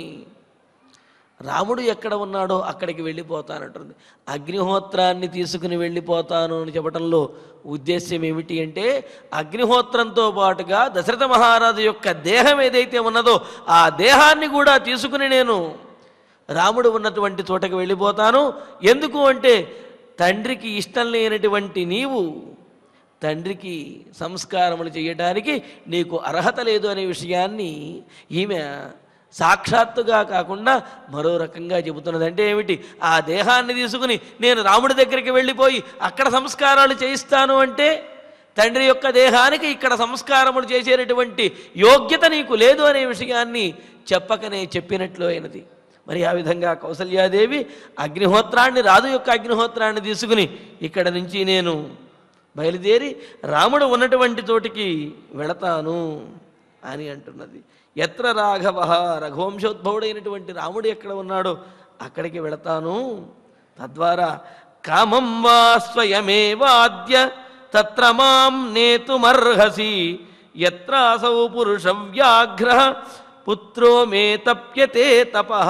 రాముడు ఎక్కడ ఉన్నాడో అక్కడికి వెళ్ళిపోతానంటుంది. అగ్నిహోత్రాన్ని తీసుకుని వెళ్ళిపోతాను అని చెప్పడంలో ఉద్దేశ్యం ఏమిటి అంటే, అగ్నిహోత్రంతో పాటుగా దశరథ మహారాజు యొక్క దేహం ఏదైతే ఉన్నదో ఆ దేహాన్ని కూడా తీసుకుని నేను రాముడు ఉన్నటువంటి చోటకి వెళ్ళిపోతాను. ఎందుకు అంటే, తండ్రికి ఇష్టం లేనటువంటి నీవు తండ్రికి సంస్కారములు చేయడానికి నీకు అర్హత లేదు అనే విషయాన్ని ఈమె సాక్షాత్తుగా కాకుండా మరో రకంగా చెబుతున్నది. అంటే ఏమిటి, ఆ దేహాన్ని తీసుకుని నేను రాముడి దగ్గరికి వెళ్ళిపోయి అక్కడ సంస్కారాలు చేయిస్తాను అంటే తండ్రి యొక్క దేహానికి ఇక్కడ సంస్కారములు చేసేటటువంటి యోగ్యత నీకు లేదు అనే విషయాన్ని చెప్పకనే చెప్పినట్లు అయినది. మరి ఆ విధంగా కౌసల్యాదేవి అగ్నిహోత్రాన్ని, రాజు యొక్క అగ్నిహోత్రాన్ని తీసుకుని ఇక్కడ నుంచి నేను బయలుదేరి రాముడు ఉన్నటువంటి చోటికి వెళతాను అని అంటున్నది. ఎత్ర రాఘవ, రఘువంశోద్భవుడైనటువంటి రాముడు ఎక్కడ ఉన్నాడో అక్కడికి వెళతాను. తద్వారా కామం వా స్వయమేవాద్య తత్ర మాం నేతుమర్హసి యత్రాసౌ పురుష వ్యాఘ్ర పుత్రో మే తప్యతే తపః.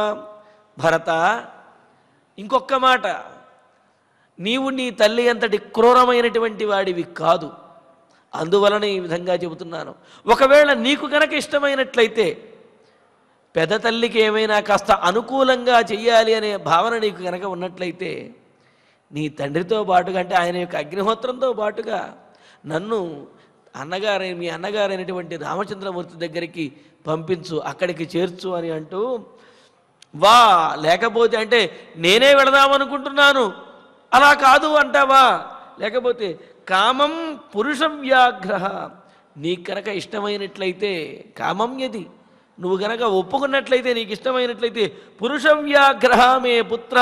భరత, ఇంకొక్క మాట, నీవు నీ తల్లి అంతటి క్రూరమైనటువంటి వాడివి కాదు. అందువలన ఈ విధంగా చెబుతున్నాను. ఒకవేళ నీకు కనుక ఇష్టమైనట్లయితే, పెద్ద తల్లికి ఏమైనా కాస్త అనుకూలంగా చెయ్యాలి అనే భావన నీకు కనుక ఉన్నట్లయితే, నీ తండ్రితో పాటుగా, అంటే ఆయన యొక్క అగ్నిహోత్రంతో పాటుగా నన్ను మీ అన్నగారైనటువంటి రామచంద్రమూర్తి దగ్గరికి పంపించు, అక్కడికి చేర్చు అని అంటూ, వా లేకపోతే అంటే నేనే వెళదామనుకుంటున్నాను అలా కాదు అంటావా, లేకపోతే కామం పురుష వ్యాఘ్ర, నీకు కనుక ఇష్టమైనట్లయితే, కామం యది, నువ్వు కనుక ఒప్పుకున్నట్లయితే, నీకు ఇష్టమైనట్లయితే, పురుష వ్యాఘ్ర మే పుత్ర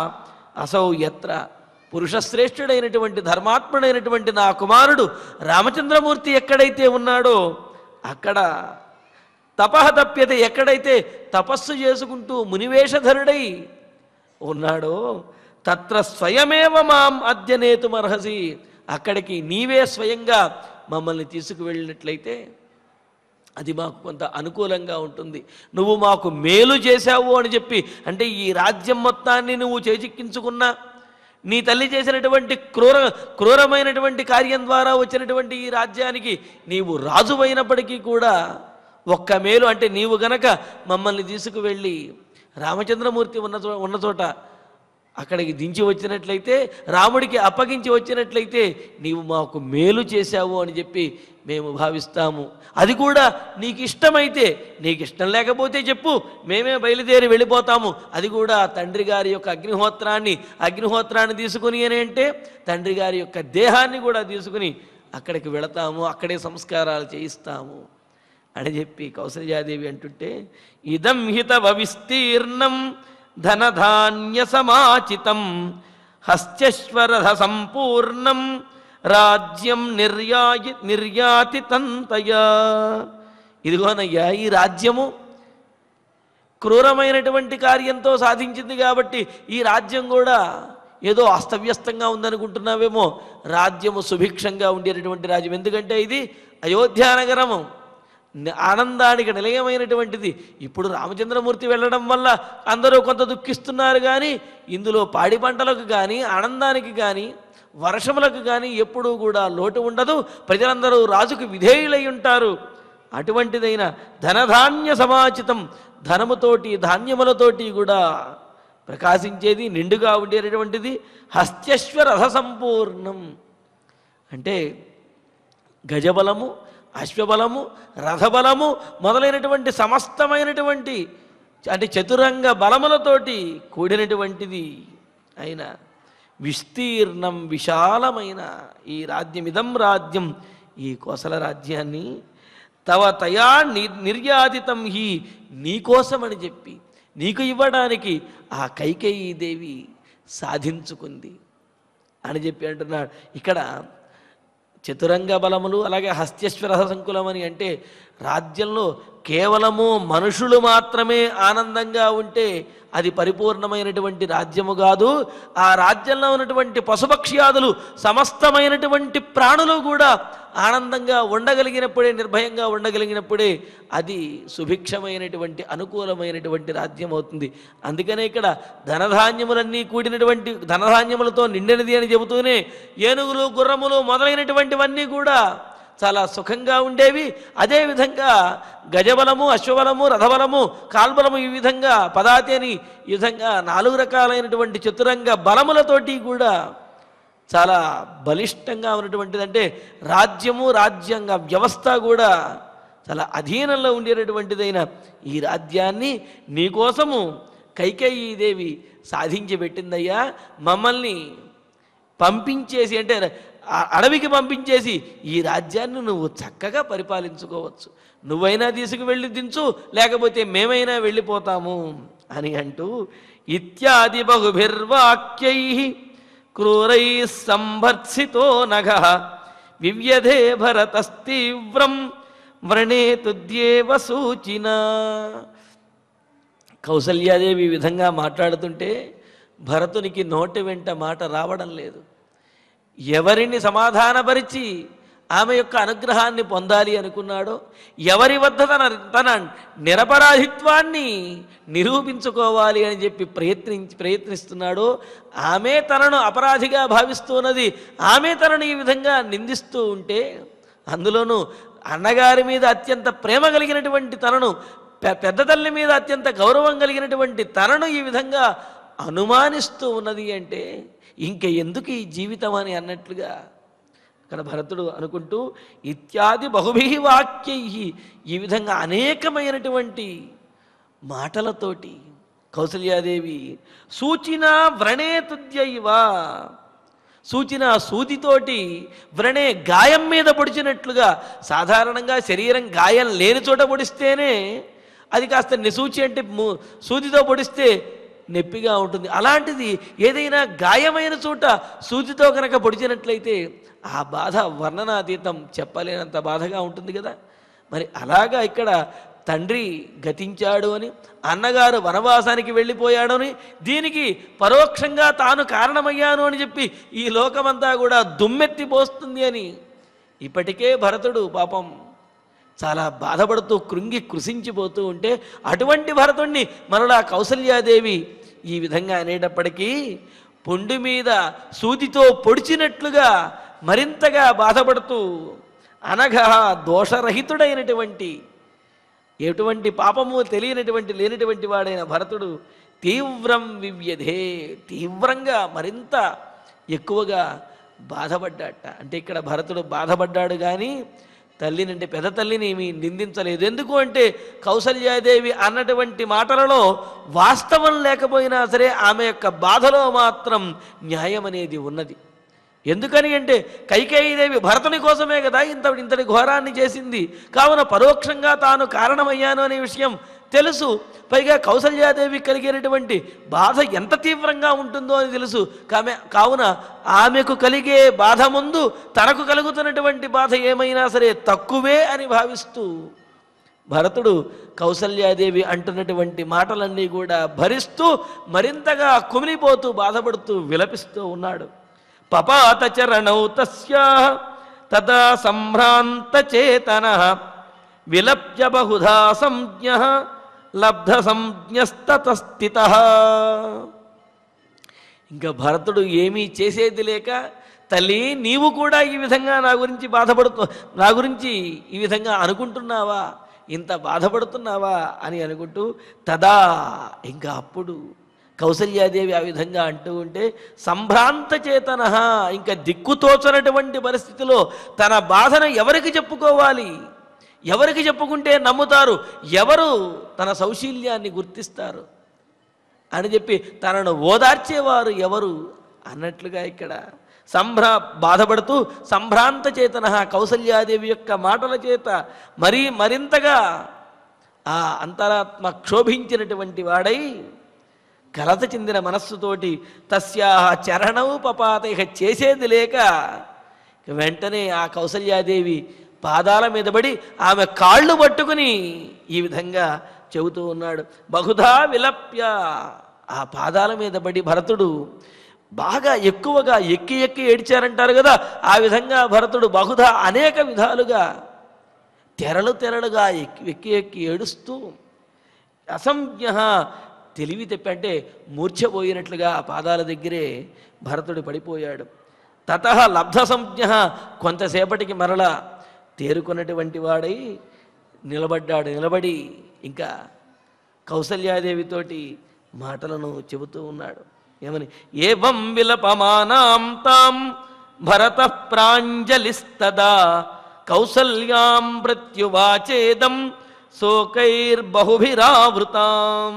అసౌ యత్ర, పురుషశ్రేష్ఠుడైనటువంటి ధర్మాత్ముడైనటువంటి నా కుమారుడు రామచంద్రమూర్తి ఎక్కడైతే ఉన్నాడో అక్కడ, తపః తప్యతే, ఎక్కడైతే తపస్సు చేసుకుంటూ మునివేషధరుడై ఉన్నాడో, తత్ర స్వయమేవ మాం అద్యనేతుమర్హసి, అక్కడికి నీవే స్వయంగా మమ్మల్ని తీసుకువెళ్ళినట్లయితే అది మాకు కొంత అనుకూలంగా ఉంటుంది. నువ్వు మాకు మేలు చేశావు అని చెప్పి, అంటే ఈ రాజ్యం మొత్తాన్ని నువ్వు చేజిక్కించుకున్నా, నీ తల్లి చేసినటువంటి క్రూరమైనటువంటి కార్యం ద్వారా వచ్చినటువంటి ఈ రాజ్యానికి నీవు రాజు అయినప్పటికీ కూడా ఒక్క మేలు, అంటే నీవు గనక మమ్మల్ని తీసుకువెళ్ళి రామచంద్రమూర్తి ఉన్న చోట అక్కడికి దించి వచ్చినట్లయితే, రాముడికి అప్పగించి వచ్చినట్లయితే నీవు మాకు మేలు చేశావు అని చెప్పి మేము భావిస్తాము. అది కూడా నీకు ఇష్టమైతే, నీకు ఇష్టం లేకపోతే చెప్పు, మేమే బయలుదేరి వెళ్ళిపోతాము. అది కూడా తండ్రి గారి యొక్క అగ్నిహోత్రాన్ని తీసుకుని అని అంటే తండ్రి గారి యొక్క దేహాన్ని కూడా తీసుకుని అక్కడికి వెళతాము, అక్కడే సంస్కారాలు చేయిస్తాము అని చెప్పి కౌసల్యాదేవి అంటుంటే, ఇదం హితవ విస్తీర్ణం ధనధాన్య సమాచితం హస్త్యశ్వరథ సంపూర్ణం రాజ్యం నిర్యాతి తంతయా. ఇదిగోనయ్యా ఈ రాజ్యము క్రూరమైనటువంటి కార్యంతో సాధించింది కాబట్టి ఈ రాజ్యం కూడా ఏదో అస్తవ్యస్తంగా ఉందనుకుంటున్నావేమో. రాజ్యము సుభిక్షంగా ఉండేటటువంటి రాజ్యం. ఎందుకంటే ఇది అయోధ్యానగరము, ఆనందానికి నిలయమైనటువంటిది. ఇప్పుడు రామచంద్రమూర్తి వెళ్ళడం వల్ల అందరూ కొంత దుఃఖిస్తున్నారు, కానీ ఇందులో పాడి పంటలకు కానీ ఆనందానికి కానీ వర్షములకు కానీ ఎప్పుడూ కూడా లోటు ఉండదు. ప్రజలందరూ రాజుకు విధేయులై ఉంటారు. అటువంటిదైన ధనధాన్య సమాచితం, ధనముతోటి ధాన్యములతోటి కూడా ప్రకాశించేది, నిండుగా ఉండేటటువంటిది. హస్త్యశ్వరథ సంపూర్ణం అంటే గజబలము, అశ్వబలము, రథబలము మొదలైనటువంటి సమస్తమైనటువంటి అంటే చతురంగ బలములతోటి కూడినటువంటిది అయిన విస్తీర్ణం విశాలమైన ఈ రాజ్యం, ఇదం రాజ్యం, ఈ కోసల రాజ్యాన్ని తవ తయా నిర్యాదితం హి, నీకోసమని చెప్పి నీకు ఇవ్వడానికి ఆ కైకేయీ దేవి సాధించుకుంది అని చెప్పి అంటున్నాడు. ఇక్కడ చతురంగ బలములు అలాగే హస్త్యశ్వర సంకులమని అంటే రాజ్యంలో కేవలము మనుషులు మాత్రమే ఆనందంగా ఉంటే అది పరిపూర్ణమైనటువంటి రాజ్యము కాదు. ఆ రాజ్యంలో ఉన్నటువంటి పశుపక్ష్యాదులు సమస్తమైనటువంటి ప్రాణులు కూడా ఆనందంగా ఉండగలిగినప్పుడే, నిర్భయంగా ఉండగలిగినప్పుడే అది సుభిక్షమైనటువంటి అనుకూలమైనటువంటి రాజ్యం అవుతుంది. అందుకనే ఇక్కడ ధనధాన్యములన్నీ కూడినటువంటి, ధనధాన్యములతో నిండినది అని చెబుతూనే ఏనుగులు గుర్రములు మొదలైనటువంటివన్నీ కూడా చాలా సుఖంగా ఉండేవి. అదేవిధంగా గజబలము, అశ్వబలము, రథబలము, కాల్బలము, ఈ విధంగా పదాతి అని ఈ విధంగా 4 రకాలైనటువంటి చతురంగ బలములతోటి కూడా చాలా బలిష్టంగా ఉన్నటువంటిది. అంటే రాజ్యము, రాజ్యాంగ వ్యవస్థ కూడా చాలా అధీనంలో ఉండేటటువంటిదైన ఈ రాజ్యాన్ని నీకోసము కైకేయీ దేవి సాధించి పెట్టిందయ్యా. మమ్మల్ని పంపించేసి అంటే అడవికి పంపించేసి ఈ రాజ్యాన్ని నువ్వు చక్కగా పరిపాలించుకోవచ్చు. నువ్వైనా తీసుకువెళ్ళి దించు, లేకపోతే మేమైనా వెళ్ళిపోతాము అని అంటూ ఇత్యాది బహుభిర్వాక్యై క్రూరై సంభర్సితో నఘ వివ్యధే భరతస్తీవ్రం వ్రణే తుద్యేవ సూచిన. కౌసల్యాదేవి ఈ విధంగా మాట్లాడుతుంటే భరతునికి నోటి వెంట మాట రావడం లేదు. ఎవరిని సమాధానపరిచి ఆమె యొక్క అనుగ్రహాన్ని పొందాలి అనుకున్నాడో, ఎవరి వద్ద తన నిరపరాధిత్వాన్ని నిరూపించుకోవాలి అని చెప్పి ప్రయత్నిస్తున్నాడో, ఆమె తనను అపరాధిగా భావిస్తున్నది, ఆమె తనను ఈ విధంగా నిందిస్తూ ఉంటే, అందులోనూ అన్నగారి మీద అత్యంత ప్రేమ కలిగినటువంటి తనను, పెద్ద తల్లి మీద అత్యంత గౌరవం కలిగినటువంటి తనను ఈ విధంగా అనుమానిస్తూ ఉన్నది అంటే ఇంక ఎందుకు ఈ జీవితం అని అన్నట్లుగా అక్కడ భరతుడు అనుకుంటూ ఇత్యాది బహుభి వాక్యై, ఈ విధంగా అనేకమైనటువంటి మాటలతోటి కౌసల్యాదేవి సూచిన వ్రణే తుద్యైవ, సూచిన సూదితోటి వ్రణే గాయం మీద పొడిచినట్లుగా. సాధారణంగా శరీరం గాయం లేని చోట పొడిస్తేనే అది కాస్త నిసూచి, అంటే సూదితో పొడిస్తే నొప్పిగా ఉంటుంది. అలాంటిది ఏదైనా గాయమైన చోట సూదితో కనుక పొడిచినట్లయితే ఆ బాధ వర్ణనాతీతం, చెప్పలేనంత బాధగా ఉంటుంది కదా. మరి అలాగా ఇక్కడ తండ్రి గతించాడు అని, అన్నగారు వనవాసానికి వెళ్ళిపోయాడు అని, దీనికి పరోక్షంగా తాను కారణమయ్యాను అని చెప్పి ఈ లోకమంతా కూడా దుమ్మెత్తిపోస్తుంది అని ఇప్పటికే భరతుడు పాపం చాలా బాధపడుతూ కృంగి కృషించిపోతూ ఉంటే, అటువంటి భరతుణ్ణి మరలా కౌసల్యాదేవి ఈ విధంగా అనేటప్పటికీ పుండు మీద సూదితో పొడిచినట్లుగా మరింతగా బాధపడుతూ, అనగా దోషరహితుడైనటువంటి, ఎటువంటి పాపము లేనటువంటి వాడైన భరతుడు తీవ్రం వివ్యధే, తీవ్రంగా మరింత ఎక్కువగా బాధపడ్డాట. అంటే ఇక్కడ భరతుడు బాధపడ్డాడు కానీ తల్లిని, అంటే పెద్ద తల్లిని ఏమీ నిందించలేదు. ఎందుకు అంటే కౌసల్యాదేవి అన్నటువంటి మాటలలో వాస్తవం లేకపోయినా సరే ఆమె యొక్క బాధలో మాత్రం న్యాయం అనేది ఉన్నది. ఎందుకని అంటే కైకేయీదేవి భరతుని కోసమే కదా ఇంతటి ఘోరాన్ని చేసింది. కావున పరోక్షంగా తాను కారణమయ్యాను అనే విషయం తెలుసు. పైగా కౌసల్యాదేవి కలిగేటటువంటి బాధ ఎంత తీవ్రంగా ఉంటుందో అని తెలుసు. కావున ఆమెకు కలిగే బాధ ముందు తనకు కలుగుతున్నటువంటి బాధ ఏమైనా సరే తక్కువే అని భావిస్తూ భరతుడు కౌసల్యాదేవి అంటున్నటువంటి మాటలన్నీ కూడా భరిస్తూ మరింతగా కుమిలిపోతూ బాధపడుతూ విలపిస్తూ ఉన్నాడు. పపాత చరణౌ తస్యాః తదా సంభ్రాంత చేతనః విలప్య బహుధా సంజ్ఞః లబ్ధ సంజ్ఞస్తతస్థితః. ఇంకా భరతుడు ఏమీ చేసేది లేక, తల్లి నీవు కూడా ఈ విధంగా నా గురించి ఈ విధంగా అనుకుంటున్నావా, ఇంత బాధపడుతున్నావా అని అనుకుంటూ తదా ఇంకా అప్పుడు కౌసల్యాదేవి ఆ విధంగా అంటూ ఉంటే సంభ్రాంత చేతన, ఇంకా దిక్కుతోచనటువంటి పరిస్థితిలో తన బాధను ఎవరికి చెప్పుకోవాలి, ఎవరికి చెప్పుకుంటే నమ్ముతారు, ఎవరు తన సౌశీల్యాన్ని గుర్తిస్తారు అని చెప్పి తనను ఓదార్చేవారు ఎవరు అన్నట్లుగా ఇక్కడ బాధపడుతూ సంభ్రాంత చేతన కౌసల్యాదేవి యొక్క మాటల చేత మరింతగా ఆ అంతరాత్మ క్షోభించినటువంటి వాడై కలత చెందిన మనస్సుతోటి తస్యాహ చరణవు పపాత, ఇక చేసేది లేక వెంటనే ఆ కౌసల్యాదేవి పాదాల మీద పడి ఆమె కాళ్ళు పట్టుకుని ఈ విధంగా చెబుతూ ఉన్నాడు. బహుధా విలప్య, ఆ పాదాల మీద పడి భరతుడు బాగా ఎక్కువగా ఎక్కి ఏడ్చారంటారు కదా, ఆ విధంగా భరతుడు బహుధా అనేక విధాలుగా తెరలుగా ఎక్కి ఏడుస్తూ అసంజ్ఞ, తెలివి తెప్పి అంటే మూర్ఛపోయినట్లుగా ఆ పాదాల దగ్గరే భరతుడు పడిపోయాడు. తతః లబ్ధ సంజ్ఞ, కొంతసేపటికి మరలా తేరుకున్నటువంటి వాడై నిలబడి ఇంకా కౌసల్యాదేవితోటి మాటలను చెబుతూ ఉన్నాడు. ఏమని? ఏవం విలపమానాం తాం భరత ప్రాంజలిస్తదా కౌసల్యాం ప్రత్యువాచేదం శోకైర్బహుభిరావృతాం.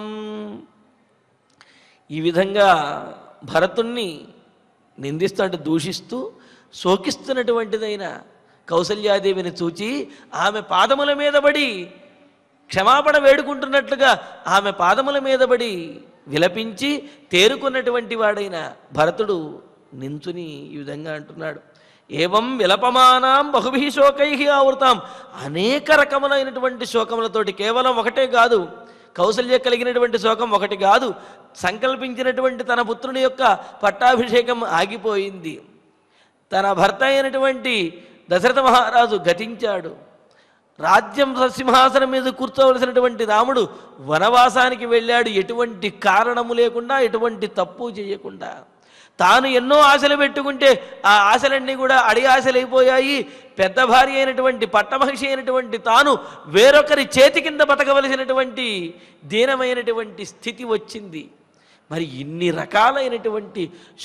ఈ విధంగా భరతుణ్ణి నిందిస్తూ అంటే దూషిస్తూ శోకిస్తున్నటువంటిదైన కౌసల్యాదేవిని చూచి ఆమె పాదముల మీద పడి క్షమాపణ వేడుకుంటున్నట్లుగా ఆమె పాదముల మీద పడి విలపించి తేరుకున్నటువంటి వాడైన భరతుడు నించుని ఈ విధంగా అంటున్నాడు. ఏవం విలపమానాం బహుభి శోకై ఆవృతాం, అనేక రకములైనటువంటి శోకములతోటి, కేవలం ఒకటే కాదు, కౌసల్య కలిగినటువంటి శోకం ఒకటి కాదు, సంకల్పించినటువంటి తన పుత్రుని యొక్క పట్టాభిషేకం ఆగిపోయింది, తన భర్త అయినటువంటి దశరథ మహారాజు గతించాడు, రాజ్యం సింహాసనం మీద కూర్చోవలసినటువంటి రాముడు వనవాసానికి వెళ్ళాడు, ఎటువంటి కారణము లేకుండా, ఎటువంటి తప్పు చేయకుండా. తాను ఎన్నో ఆశలు పెట్టుకుంటే ఆ ఆశలన్నీ కూడా అడి ఆశలైపోయాయి. పెద్ద భార్య అయినటువంటి పట్టమహిషి అయినటువంటి తాను వేరొకరి చేతి కింద బతకవలసినటువంటి దీనమైనటువంటి స్థితి వచ్చింది. మరి ఇన్ని రకాలైనటువంటి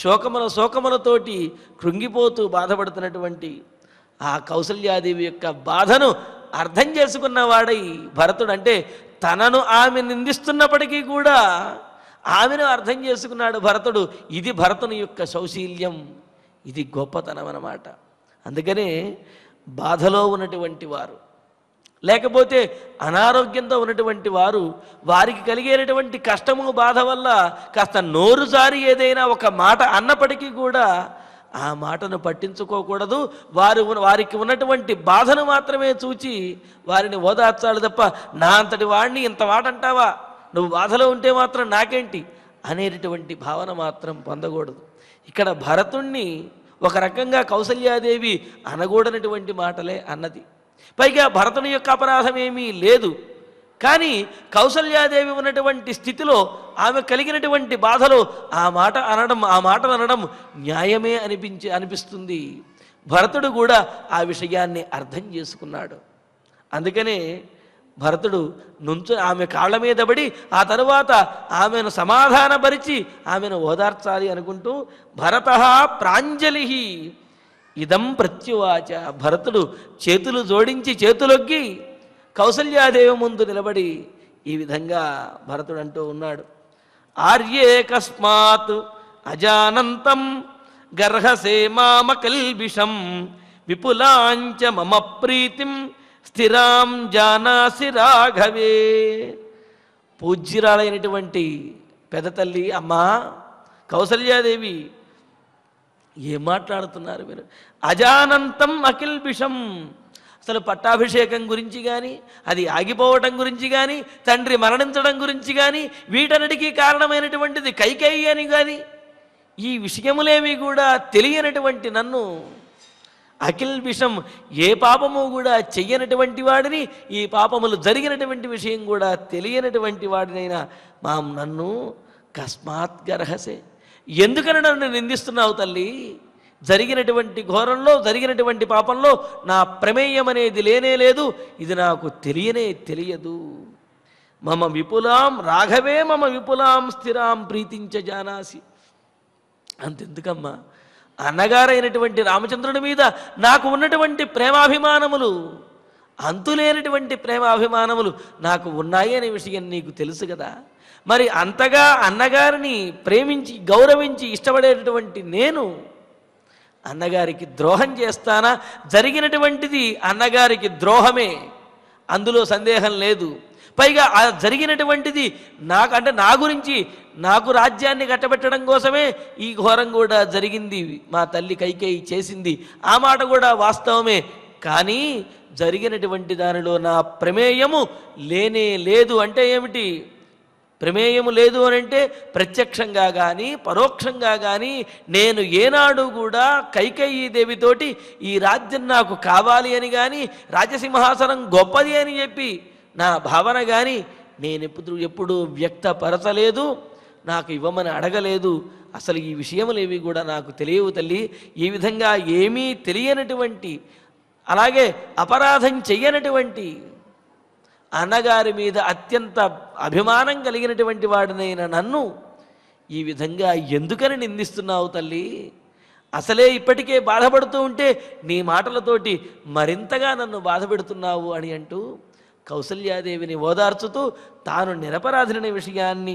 శోకములతోటి కృంగిపోతూ బాధపడుతున్నటువంటి ఆ కౌసల్యాదేవి యొక్క బాధను అర్థం చేసుకున్నవాడై భరతుడు, అంటే తనను ఆమె నిందిస్తున్నప్పటికీ కూడా ఆమెను అర్థం చేసుకున్నాడు భరతుడు. ఇది భరతుని యొక్క సౌశీల్యం, ఇది గొప్పతనం అన్నమాట. అందుకనే బాధలో ఉన్నటువంటి వారు, లేకపోతే అనారోగ్యంతో ఉన్నటువంటి వారు, వారికి కలిగేటటువంటి కష్టము బాధ వల్ల కాస్త నోరు జారి ఏదైనా ఒక మాట అన్నప్పటికీ కూడా ఆ మాటను పట్టించుకోకూడదు. వారికి ఉన్నటువంటి బాధను మాత్రమే చూచి వారిని ఓదార్చాలి తప్ప, నా అంతటి వాడిని ఇంత మాట అంటావా, నువ్వు బాధలో ఉంటే మాత్రం నాకేంటి అనేటటువంటి భావన మాత్రం పొందకూడదు. ఇక్కడ భరతుణ్ణి ఒక రకంగా కౌసల్యాదేవి అనకూడనటువంటి మాటలే అన్నది. పైగా భరతుని యొక్క అపరాధం ఏమీ లేదు, కానీ కౌసల్యాదేవి ఉన్నటువంటి స్థితిలో ఆమె కలిగినటువంటి బాధలో ఆ మాటలు అనడం న్యాయమే అనిపిస్తుంది. భరతుడు కూడా ఆ విషయాన్ని అర్థం చేసుకున్నాడు. అందుకనే భరతుడు ఆమె కాళ్ళ మీద పడి ఆ తరువాత ఆమెను సమాధానపరిచి ఆమెను ఓదార్చాలి అనుకుంటూ భరతః ప్రాంజలి ఇదం ప్రత్యువాచ, భరతుడు చేతులు జోడించి చేతులొగ్గి కౌసల్యాదేవి ముందు నిలబడి ఈ విధంగా భరతుడు అంటూ ఉన్నాడు. ఆర్యే కస్మాత్ అజానంతం గర్హసే మామకల్బిషం విపులాంచ మమ ప్రీతిం స్థిరాం జానాసి రాఘవే. పూజ్యురాలైనటువంటి పెద్ద తల్లి అమ్మా కౌసల్యాదేవి, ఏం మాట్లాడుతున్నారు మీరు? అజానంతం అకిల్బిషం, అసలు పట్టాభిషేకం గురించి కానీ, అది ఆగిపోవటం గురించి కానీ, తండ్రి మరణించడం గురించి కానీ, వీటన్నిటికీ కారణమైనటువంటిది కైకేయి అని కానీ, ఈ విషయములేవి కూడా తెలియనటువంటి నన్ను, అఖిల్ విషం ఏ పాపము కూడా చెయ్యనటువంటి వాడిని, ఈ పాపములు జరిగినటువంటి విషయం కూడా తెలియనటువంటి వాడినైనా నన్ను కస్మాత్ గర్హసే, ఎందుకని నన్ను నిందిస్తున్నావు తల్లి? జరిగినటువంటి ఘోరంలో, జరిగినటువంటి పాపంలో నా ప్రమేయం అనేది లేనే లేదు, ఇది నాకు తెలియనే తెలియదు. మమ విపులాం రాఘవే మమ విపులాం స్థిరాం ప్రీతించ జానాసి. అంతెందుకమ్మా, అన్నగారైనటువంటి రామచంద్రుడి మీద నాకు ఉన్నటువంటి ప్రేమాభిమానములు, అంతులేనటువంటి ప్రేమాభిమానములు నాకు ఉన్నాయి అనే విషయం నీకు తెలుసు కదా. మరి అంతగా అన్నగారిని ప్రేమించి గౌరవించి ఇష్టపడేటటువంటి నేను అన్నగారికి ద్రోహం చేస్తానా? జరిగినటువంటిది అన్నగారికి ద్రోహమే, అందులో సందేహం లేదు. పైగా ఆ జరిగినటువంటిది నా గురించి, నాకు రాజ్యాన్ని కట్టబెట్టడం కోసమే ఈ ఘోరం కూడా జరిగింది, మా తల్లి కైకేయి చేసింది, ఆ మాట కూడా వాస్తవమే. కానీ జరిగినటువంటి దానిలో నా ప్రమేయము లేనే లేదు. అంటే ఏమిటి ప్రమేయము లేదు అని అంటే? ప్రత్యక్షంగా కానీ పరోక్షంగా కానీ నేను ఏనాడు కూడా కైకేయీ దేవితోటి ఈ రాజ్యం నాకు కావాలి అని కానీ, రాజసింహాసనం గొప్పది అని చెప్పి నా భావన కానీ నేను ఎప్పుడు వ్యక్తపరచలేదు, నాకు ఇవ్వమని అడగలేదు. అసలు ఈ విషయములేవి కూడా నాకు తెలియవు తల్లి. ఈ విధంగా ఏమీ తెలియనటువంటి, అలాగే అపరాధం చెయ్యనటువంటి, అన్నగారి మీద అత్యంత అభిమానం కలిగినటువంటి వాడినైన నన్ను ఈ విధంగా ఎందుకని నిందిస్తున్నావు తల్లి? అసలే ఇప్పటికే బాధపడుతూ ఉంటే నీ మాటలతోటి మరింతగా నన్ను బాధపెడుతున్నావు అని అంటూ కౌసల్యాదేవిని ఓదార్చుతూ తాను నిరపరాధిన విషయాన్ని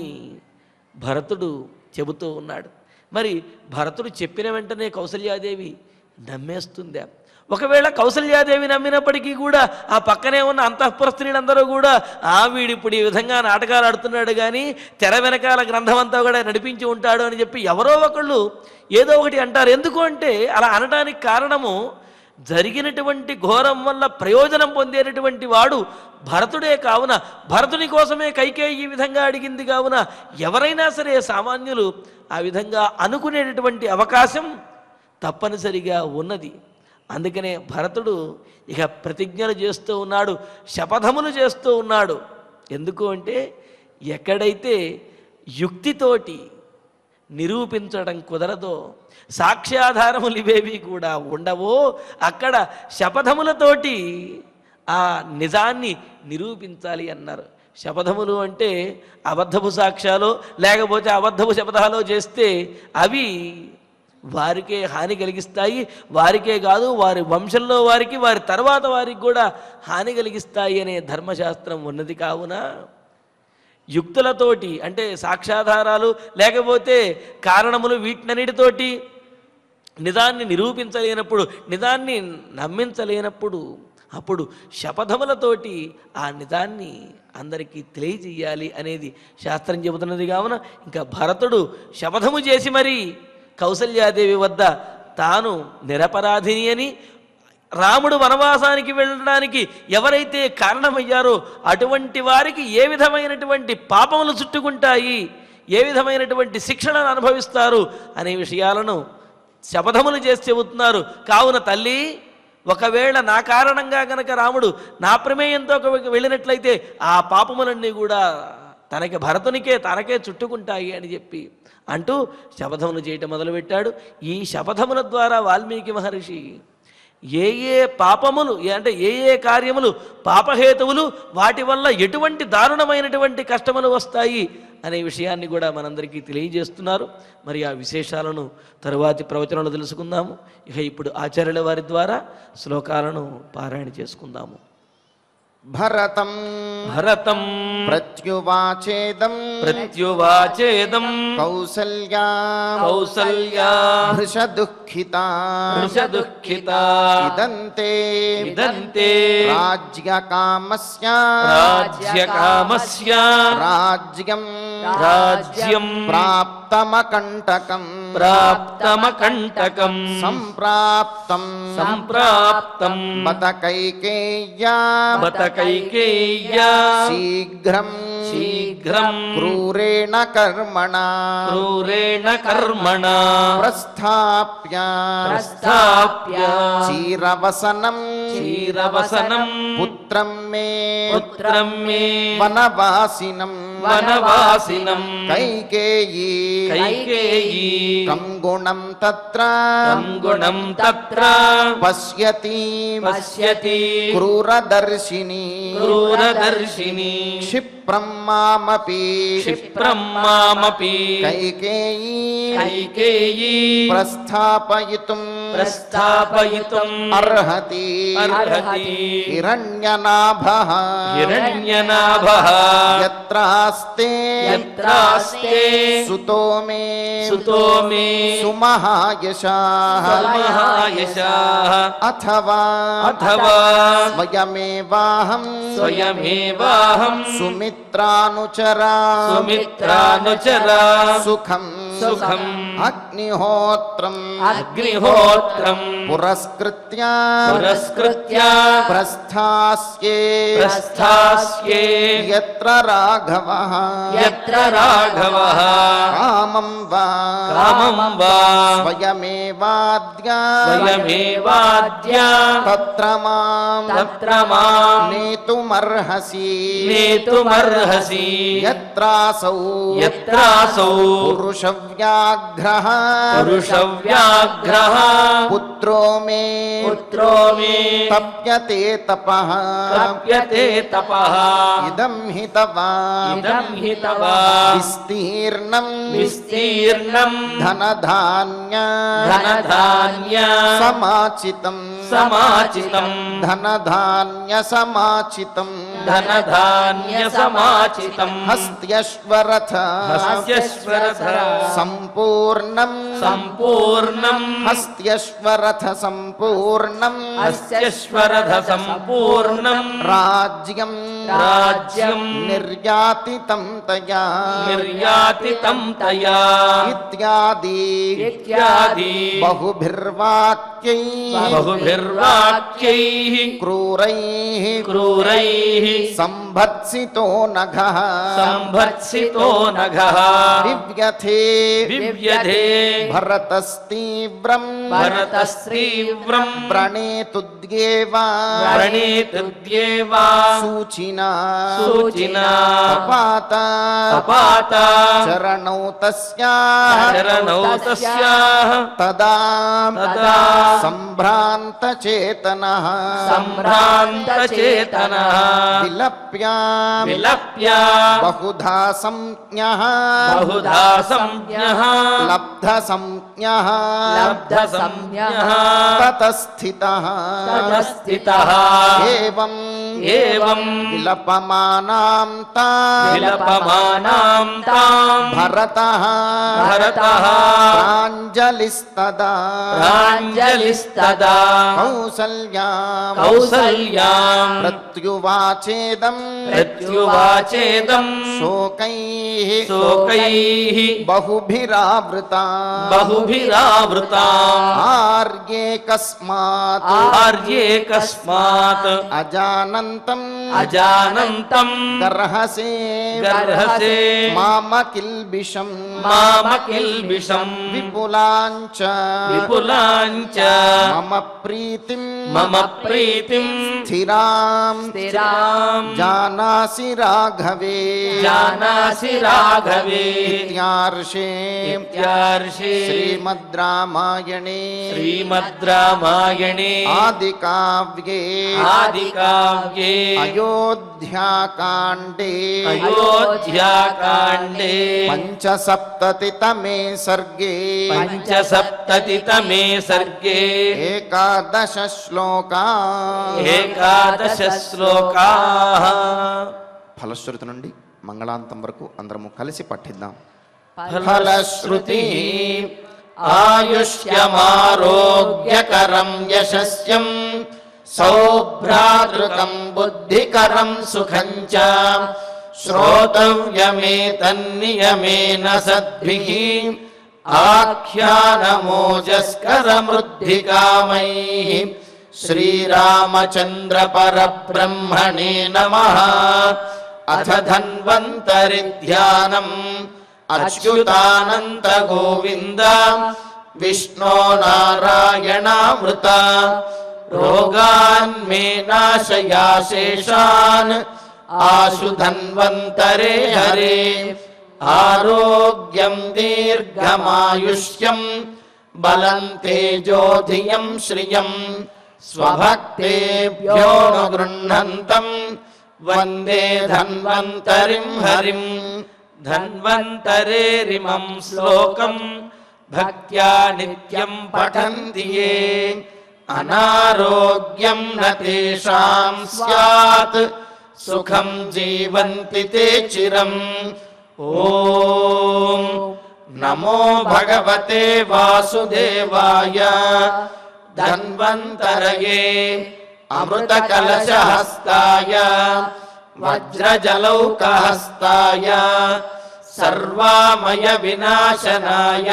భరతుడు చెబుతూ ఉన్నాడు. మరి భరతుడు చెప్పిన వెంటనే కౌసల్యాదేవి నమ్మేస్తుందా? ఒకవేళ కౌసల్యాదేవి నమ్మినప్పటికీ కూడా ఆ పక్కనే ఉన్న అంతఃపుర స్త్రీలందరూ కూడా వీడిప్పుడు ఈ విధంగా నాటకాలు ఆడుతున్నాడు కానీ తెర వెనకాల గ్రంథం అంతా కూడా నడిపించి ఉంటాడు అని చెప్పి ఎవరో ఒకళ్ళు ఏదో ఒకటి అంటారు. ఎందుకు అంటే అలా అనడానికి కారణము, జరిగినటువంటి ఘోరం వల్ల ప్రయోజనం పొందేటటువంటి వాడు భరతుడే కావున, భరతుని కోసమే కైకేయి ఈ విధంగా అడిగింది కావున ఎవరైనా సరే సామాన్యులు ఆ విధంగా అనుకునేటటువంటి అవకాశం తప్పనిసరిగా ఉన్నది. అందుకనే భరతుడు ఇక ప్రతిజ్ఞలు చేస్తూ ఉన్నాడు, శపథములు చేస్తూ ఉన్నాడు. ఎందుకు అంటే ఎక్కడైతే యుక్తితోటి నిరూపించడం కుదరదో, సాక్ష్యాధారములు ఇవేవి కూడా ఉండవో, అక్కడ శపథములతోటి ఆ నిజాన్ని నిరూపించాలి అన్నారు. శపథములు అంటే అబద్ధపు సాక్ష్యాలు లేకపోతే అబద్ధపు శపథాలు చేస్తే అవి వారికే హాని కలిగిస్తాయి. వారికే కాదు, వారి వంశంలో వారికి, వారి తర్వాత వారికి కూడా హాని కలిగిస్తాయి అనే ధర్మశాస్త్రం ఉన్నది. కావున యుక్తులతోటి అంటే సాక్ష్యాధారాలు లేకపోతే కారణములు వీటినన్నిటితోటి నిజాన్ని నిరూపించలేనప్పుడు, నిజాన్ని నమ్మించలేనప్పుడు అప్పుడు శపథములతోటి ఆ నిజాన్ని అందరికీ తెలియజేయాలి అనేది శాస్త్రం చెబుతున్నది. కావున ఇంకా భరతుడు శపథము చేసి మరి కౌసల్యాదేవి వద్ద తాను నిరపరాధిని అని, రాముడు వనవాసానికి వెళ్ళడానికి ఎవరైతే కారణమయ్యారో అటువంటి వారికి ఏ విధమైనటువంటి పాపములు చుట్టుకుంటాయి, ఏ విధమైనటువంటి శిక్షణను అనుభవిస్తారు అనే విషయాలను శపథములు చేసి చెబుతున్నారు. కావున తల్లి, ఒకవేళ నా కారణంగా గనక రాముడు నా ప్రమేయంతో వెళ్ళినట్లయితే ఆ పాపములన్నీ కూడా భరతునికే తనకే చుట్టుకుంటాయి అని చెప్పి అంటూ శపథములు చేయటం మొదలుపెట్టాడు. ఈ శపథముల ద్వారా వాల్మీకి మహర్షి ఏ ఏ పాపములు అంటే ఏ ఏ కార్యములు పాపహేతువులు, వాటి వల్ల ఎటువంటి దారుణమైనటువంటి కష్టములు వస్తాయి అనే విషయాన్ని కూడా మనందరికీ తెలియజేస్తున్నారు. మరి ఆ విశేషాలను తరువాతి ప్రవచనంలో తెలుసుకుందాము. ఇక ఇప్పుడు ఆచార్యుల వారి ద్వారా శ్లోకాలను పారాయణ చేసుకుందాము. భరతం భరతం ప్రత్యువాచేదం కౌసల్యా హృషదుఃఖితా ఇదంతే రాజ్యకామస్య రాజ్యం ప్రాప్తమకంటకం ప్రాప్తమకంటకం సంప్రాప్తం సంప్రాప్తం బత కైకేయ్యా బత కైకేయ్య శీఘ్రం శీఘ్రం క్రూరేణ కర్మణ క్రూరేణ కర్మణ ప్రస్థాప్య ప్రస్థాప్య చీరవసనం క్షీరవసనం పుత్రం మే పుత్రం మే వనవాసినం వనవాసినం కైకేయీ కైకేయీ కం గుణం తత్ర తం గుణం తత్ర పశ్యతి పశ్యతి క్రూరదర్శిని క్రూరదర్శిని క్షిప్రం మామపి క్షిప్రం మామపి కైకేయీ కైకేయీ ప్రస్థాపయితుం ప్రస్థాపయితుం అర్హతి అర్హతి హిరణ్యనాభః హిరణ్యనాభః యత్రాస్తే యత్రాస్తే సుతో మే సుతో మే సుమహాయశాః మహాయశాః అథవా అథవా స్వయమేవాహం స్వయమేవాహం సుమిత్రానుచరా సుమిత్రానుచరా సుఖం సుఖం అగ్నిహోత్రం అగ్నిహోత్రం పురస్కృత్య పురస్కృత్య ప్రస్థాస్యే ప్రస్థాస్యే యత్ర రాఘవః యత్ర రాఘవః కామం వా కామం వా స్వయమేవాద్య స్వయమేవాద్య తత్ర మాం తత్ర మాం నేతుమర్హసి నేతుమర్హసి యత్రాసౌ యత్రాసౌ పురుషవ్యాఘ్రః పురుషవ్యాఘ్రః పుత్రో మే పుత్రో మే తప్యతే తపః తప్యతే తపః ఇదం హి తవా ఇదం హి తవ విస్తీర్ణం విస్తీర్ణం ధనధాన్య ధనధాన్య సమాచితం సమాచితం ధనధాన్య సమాచితం ధనధాన్య సమాచితం హస్త్యశ్వరథ హస్యశ్వరథ సంపూర్ణం సంపూర్ణం హస్త్యశ్వరథ సంపూర్ణం హస్యశ్వరథ సంపూర్ణం రాజ్యం రాజ్యం నిర్యాతితం తయా నిర్యాతితం తయా ఇత్యాది ఇత్యాది బహుభిర్వాక్యైః బహుభిర్వాక్యైః క్రూరైః క్రూరైః సంభత్సితో నఘః సంభత్సితో నఘః దివ్యథే వివ్యధే భరతస్తీవ్రం భరతస్త్రీవ్రం ప్రణేతుద్యేవ ప్రణీతుద్యేవా సూచినా సూచినా తపాత తపాత చరణౌ తస్యాః చరణౌ తస్యాః తదా తదా సంభ్రాంతచేతనః సంభ్రాంతచేతనః విలప్య విలప్య బహుధా సంజ్ఞః బహుధా సంజ్ఞః లబ్ధ సంజ్ఞః లబ్ధ సంజ్ఞః తతస్థితః తతస్థితః ఏవం ఏవం విలపమానాం తాం విలపమానాం తాం భరతః భరతః ప్రాంజలిస్తదా ప్రాంజలిస్తదా కౌసల్యాం కౌసల్యాం ప్రత్యువాచేదం ప్రత్యువాచేదం శోకైః శోకైః బహుభిరావృతాం బహుభిరావృతాం ఆర్యే కస్మాత్ ఆర్యే కస్మాత్ అజానంతం అజానంతం గర్హసే గర్హసే మామకిల్బిషం మామకిల్బిషం విపులాంచ విపులాంచ మమ ప్రీతిం మమ ప్రీతిం స్థిరాం స్థిరాం జానాసి రాఘవే జానాసి రాఘవే ఇత్యార్షే ఇత్యార్షే శ్రీమద్ రామాయణే శ్రీమద్ రామాయణే ఆదికావ్యే ఆదికావ్యే అయోధ్యాకాండే అయోధ్యాకాండే పంచసప్తతితమే సర్గే పంచసప్తతితమే సర్గే ఏకాదశ శ్లోకా ఏకాదశ శ్లోకాః. ఫలశ్రుతి నుండి మంగళాంతం వరకు అందరము కలిసి పఠిద్దాం. ఫలశ్రుతి ఆయుష్యమారోగ్యకరం యశస్యం సౌభ్రాతృకం బుద్ధికరం సుఖం చ శ్రోతవ్యమేతన్నియమేన సద్భిః आख्यानमोजस्करमृद्धिकामैः श्रीरामचन्द्र परब्रह्मणे नमः। अथ धन्वन्तरि ध्यानम् अच्युतानन्त गोविन्द विष्णो नारायणामृत। रोगान् मे नाशयाशेषान् आशु धन्वन्तरे हरे। आरोग्यं दीर्घमायुष्यं बलं तेजोधियं श्रियं स्वभक्तेभ्यो नु गृह्णन्तं वन्दे धन्वन्तरिं हरिं। धन्वन्तरेरिमं श्लोकं भक्त्या नित्यं पठन्ति ये अनारोग्यं न तेषां स्यात् सुखं जीवन्ति ते चिरम्। ॐ नमो भगवते वासुदेवाय। धन्वन्तरये अमृतकलशहस्ताय वज्रजलौकहस्ताय सर्वामय विनाशनाय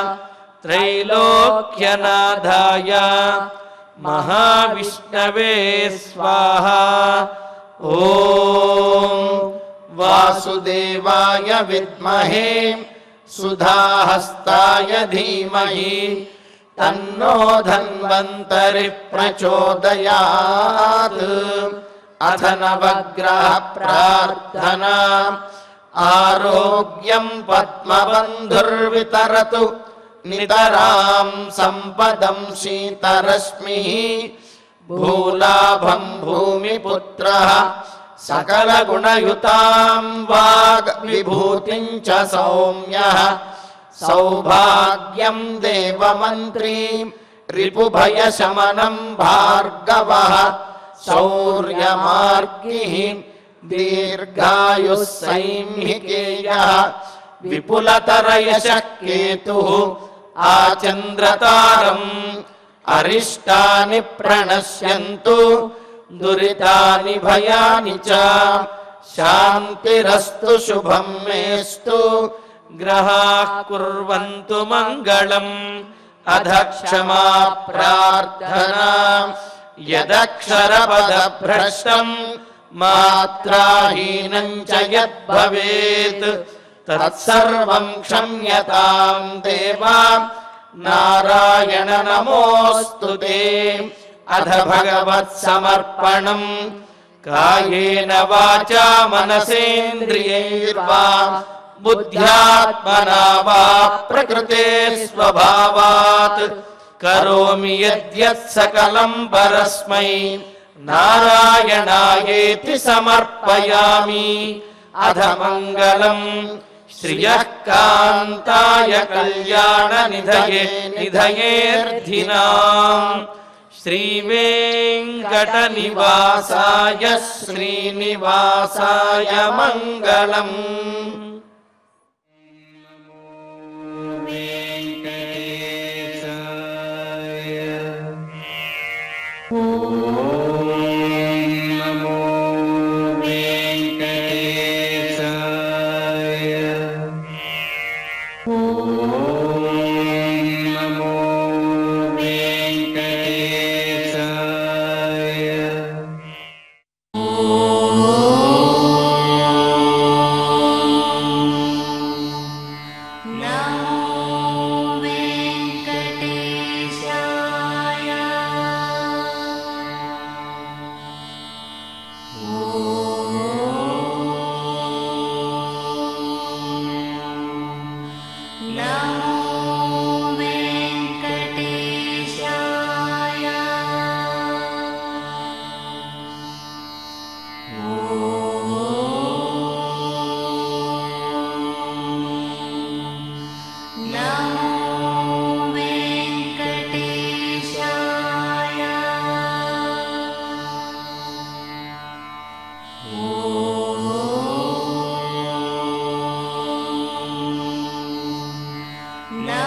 त्रैलोक्यनाथाय महाविष्णवे स्वाहा। ॐ वासुदेवाय विद्महे सुधाहस्ताय धीमहि तन्नो धन्वन्तरि प्रचोदयात्। अथ नवग्रह प्रार्थना। आरोग्यं पद्मबन्धुर्वितरतु नितरां सम्पदं शीतरश्मिः। भूलाभं भूमिपुत्रः सकलगुणयुतां वाग्विभूतिं च सौम्यः। सौभाग्यं देवमन्त्री रिपुभयशमनं भार्गवः। शौर्यमार्गिः दीर्घायुः सैंहिकेयः। विपुलतरयशः केतुः आचन्द्रतारम्। अरिष्टानि प्रणश्यन्तु दुरितानि भयानि च। शान्तिरस्तु शुभं मेस्तु ग्रहाः कुर्वन्तु मङ्गलम्। अध क्षमा प्रार्थना। यदक्षरपदभ्रष्टं मात्राहीनं च यद्भवेत् तत्सर्वं क्षम्यतां देवा। नारायण नमोऽस्तु ते। अथ भगवत्समर्पणम्। कायेन वाचा मनसेन्द्रियैर्वा बुद्ध्यात्मना वा प्रकृते स्वभावात् करोमि यद्यत् सकलं परस्मै नारायणायेति समर्पयामि। अथ मङ्गलम् श्रियः कान्ताय कल्याणनिधये निधयेऽर्थिनाम्। श्रीवेङ्कटनिवासाय श्रीनिवासाय मङ्गलम्। No.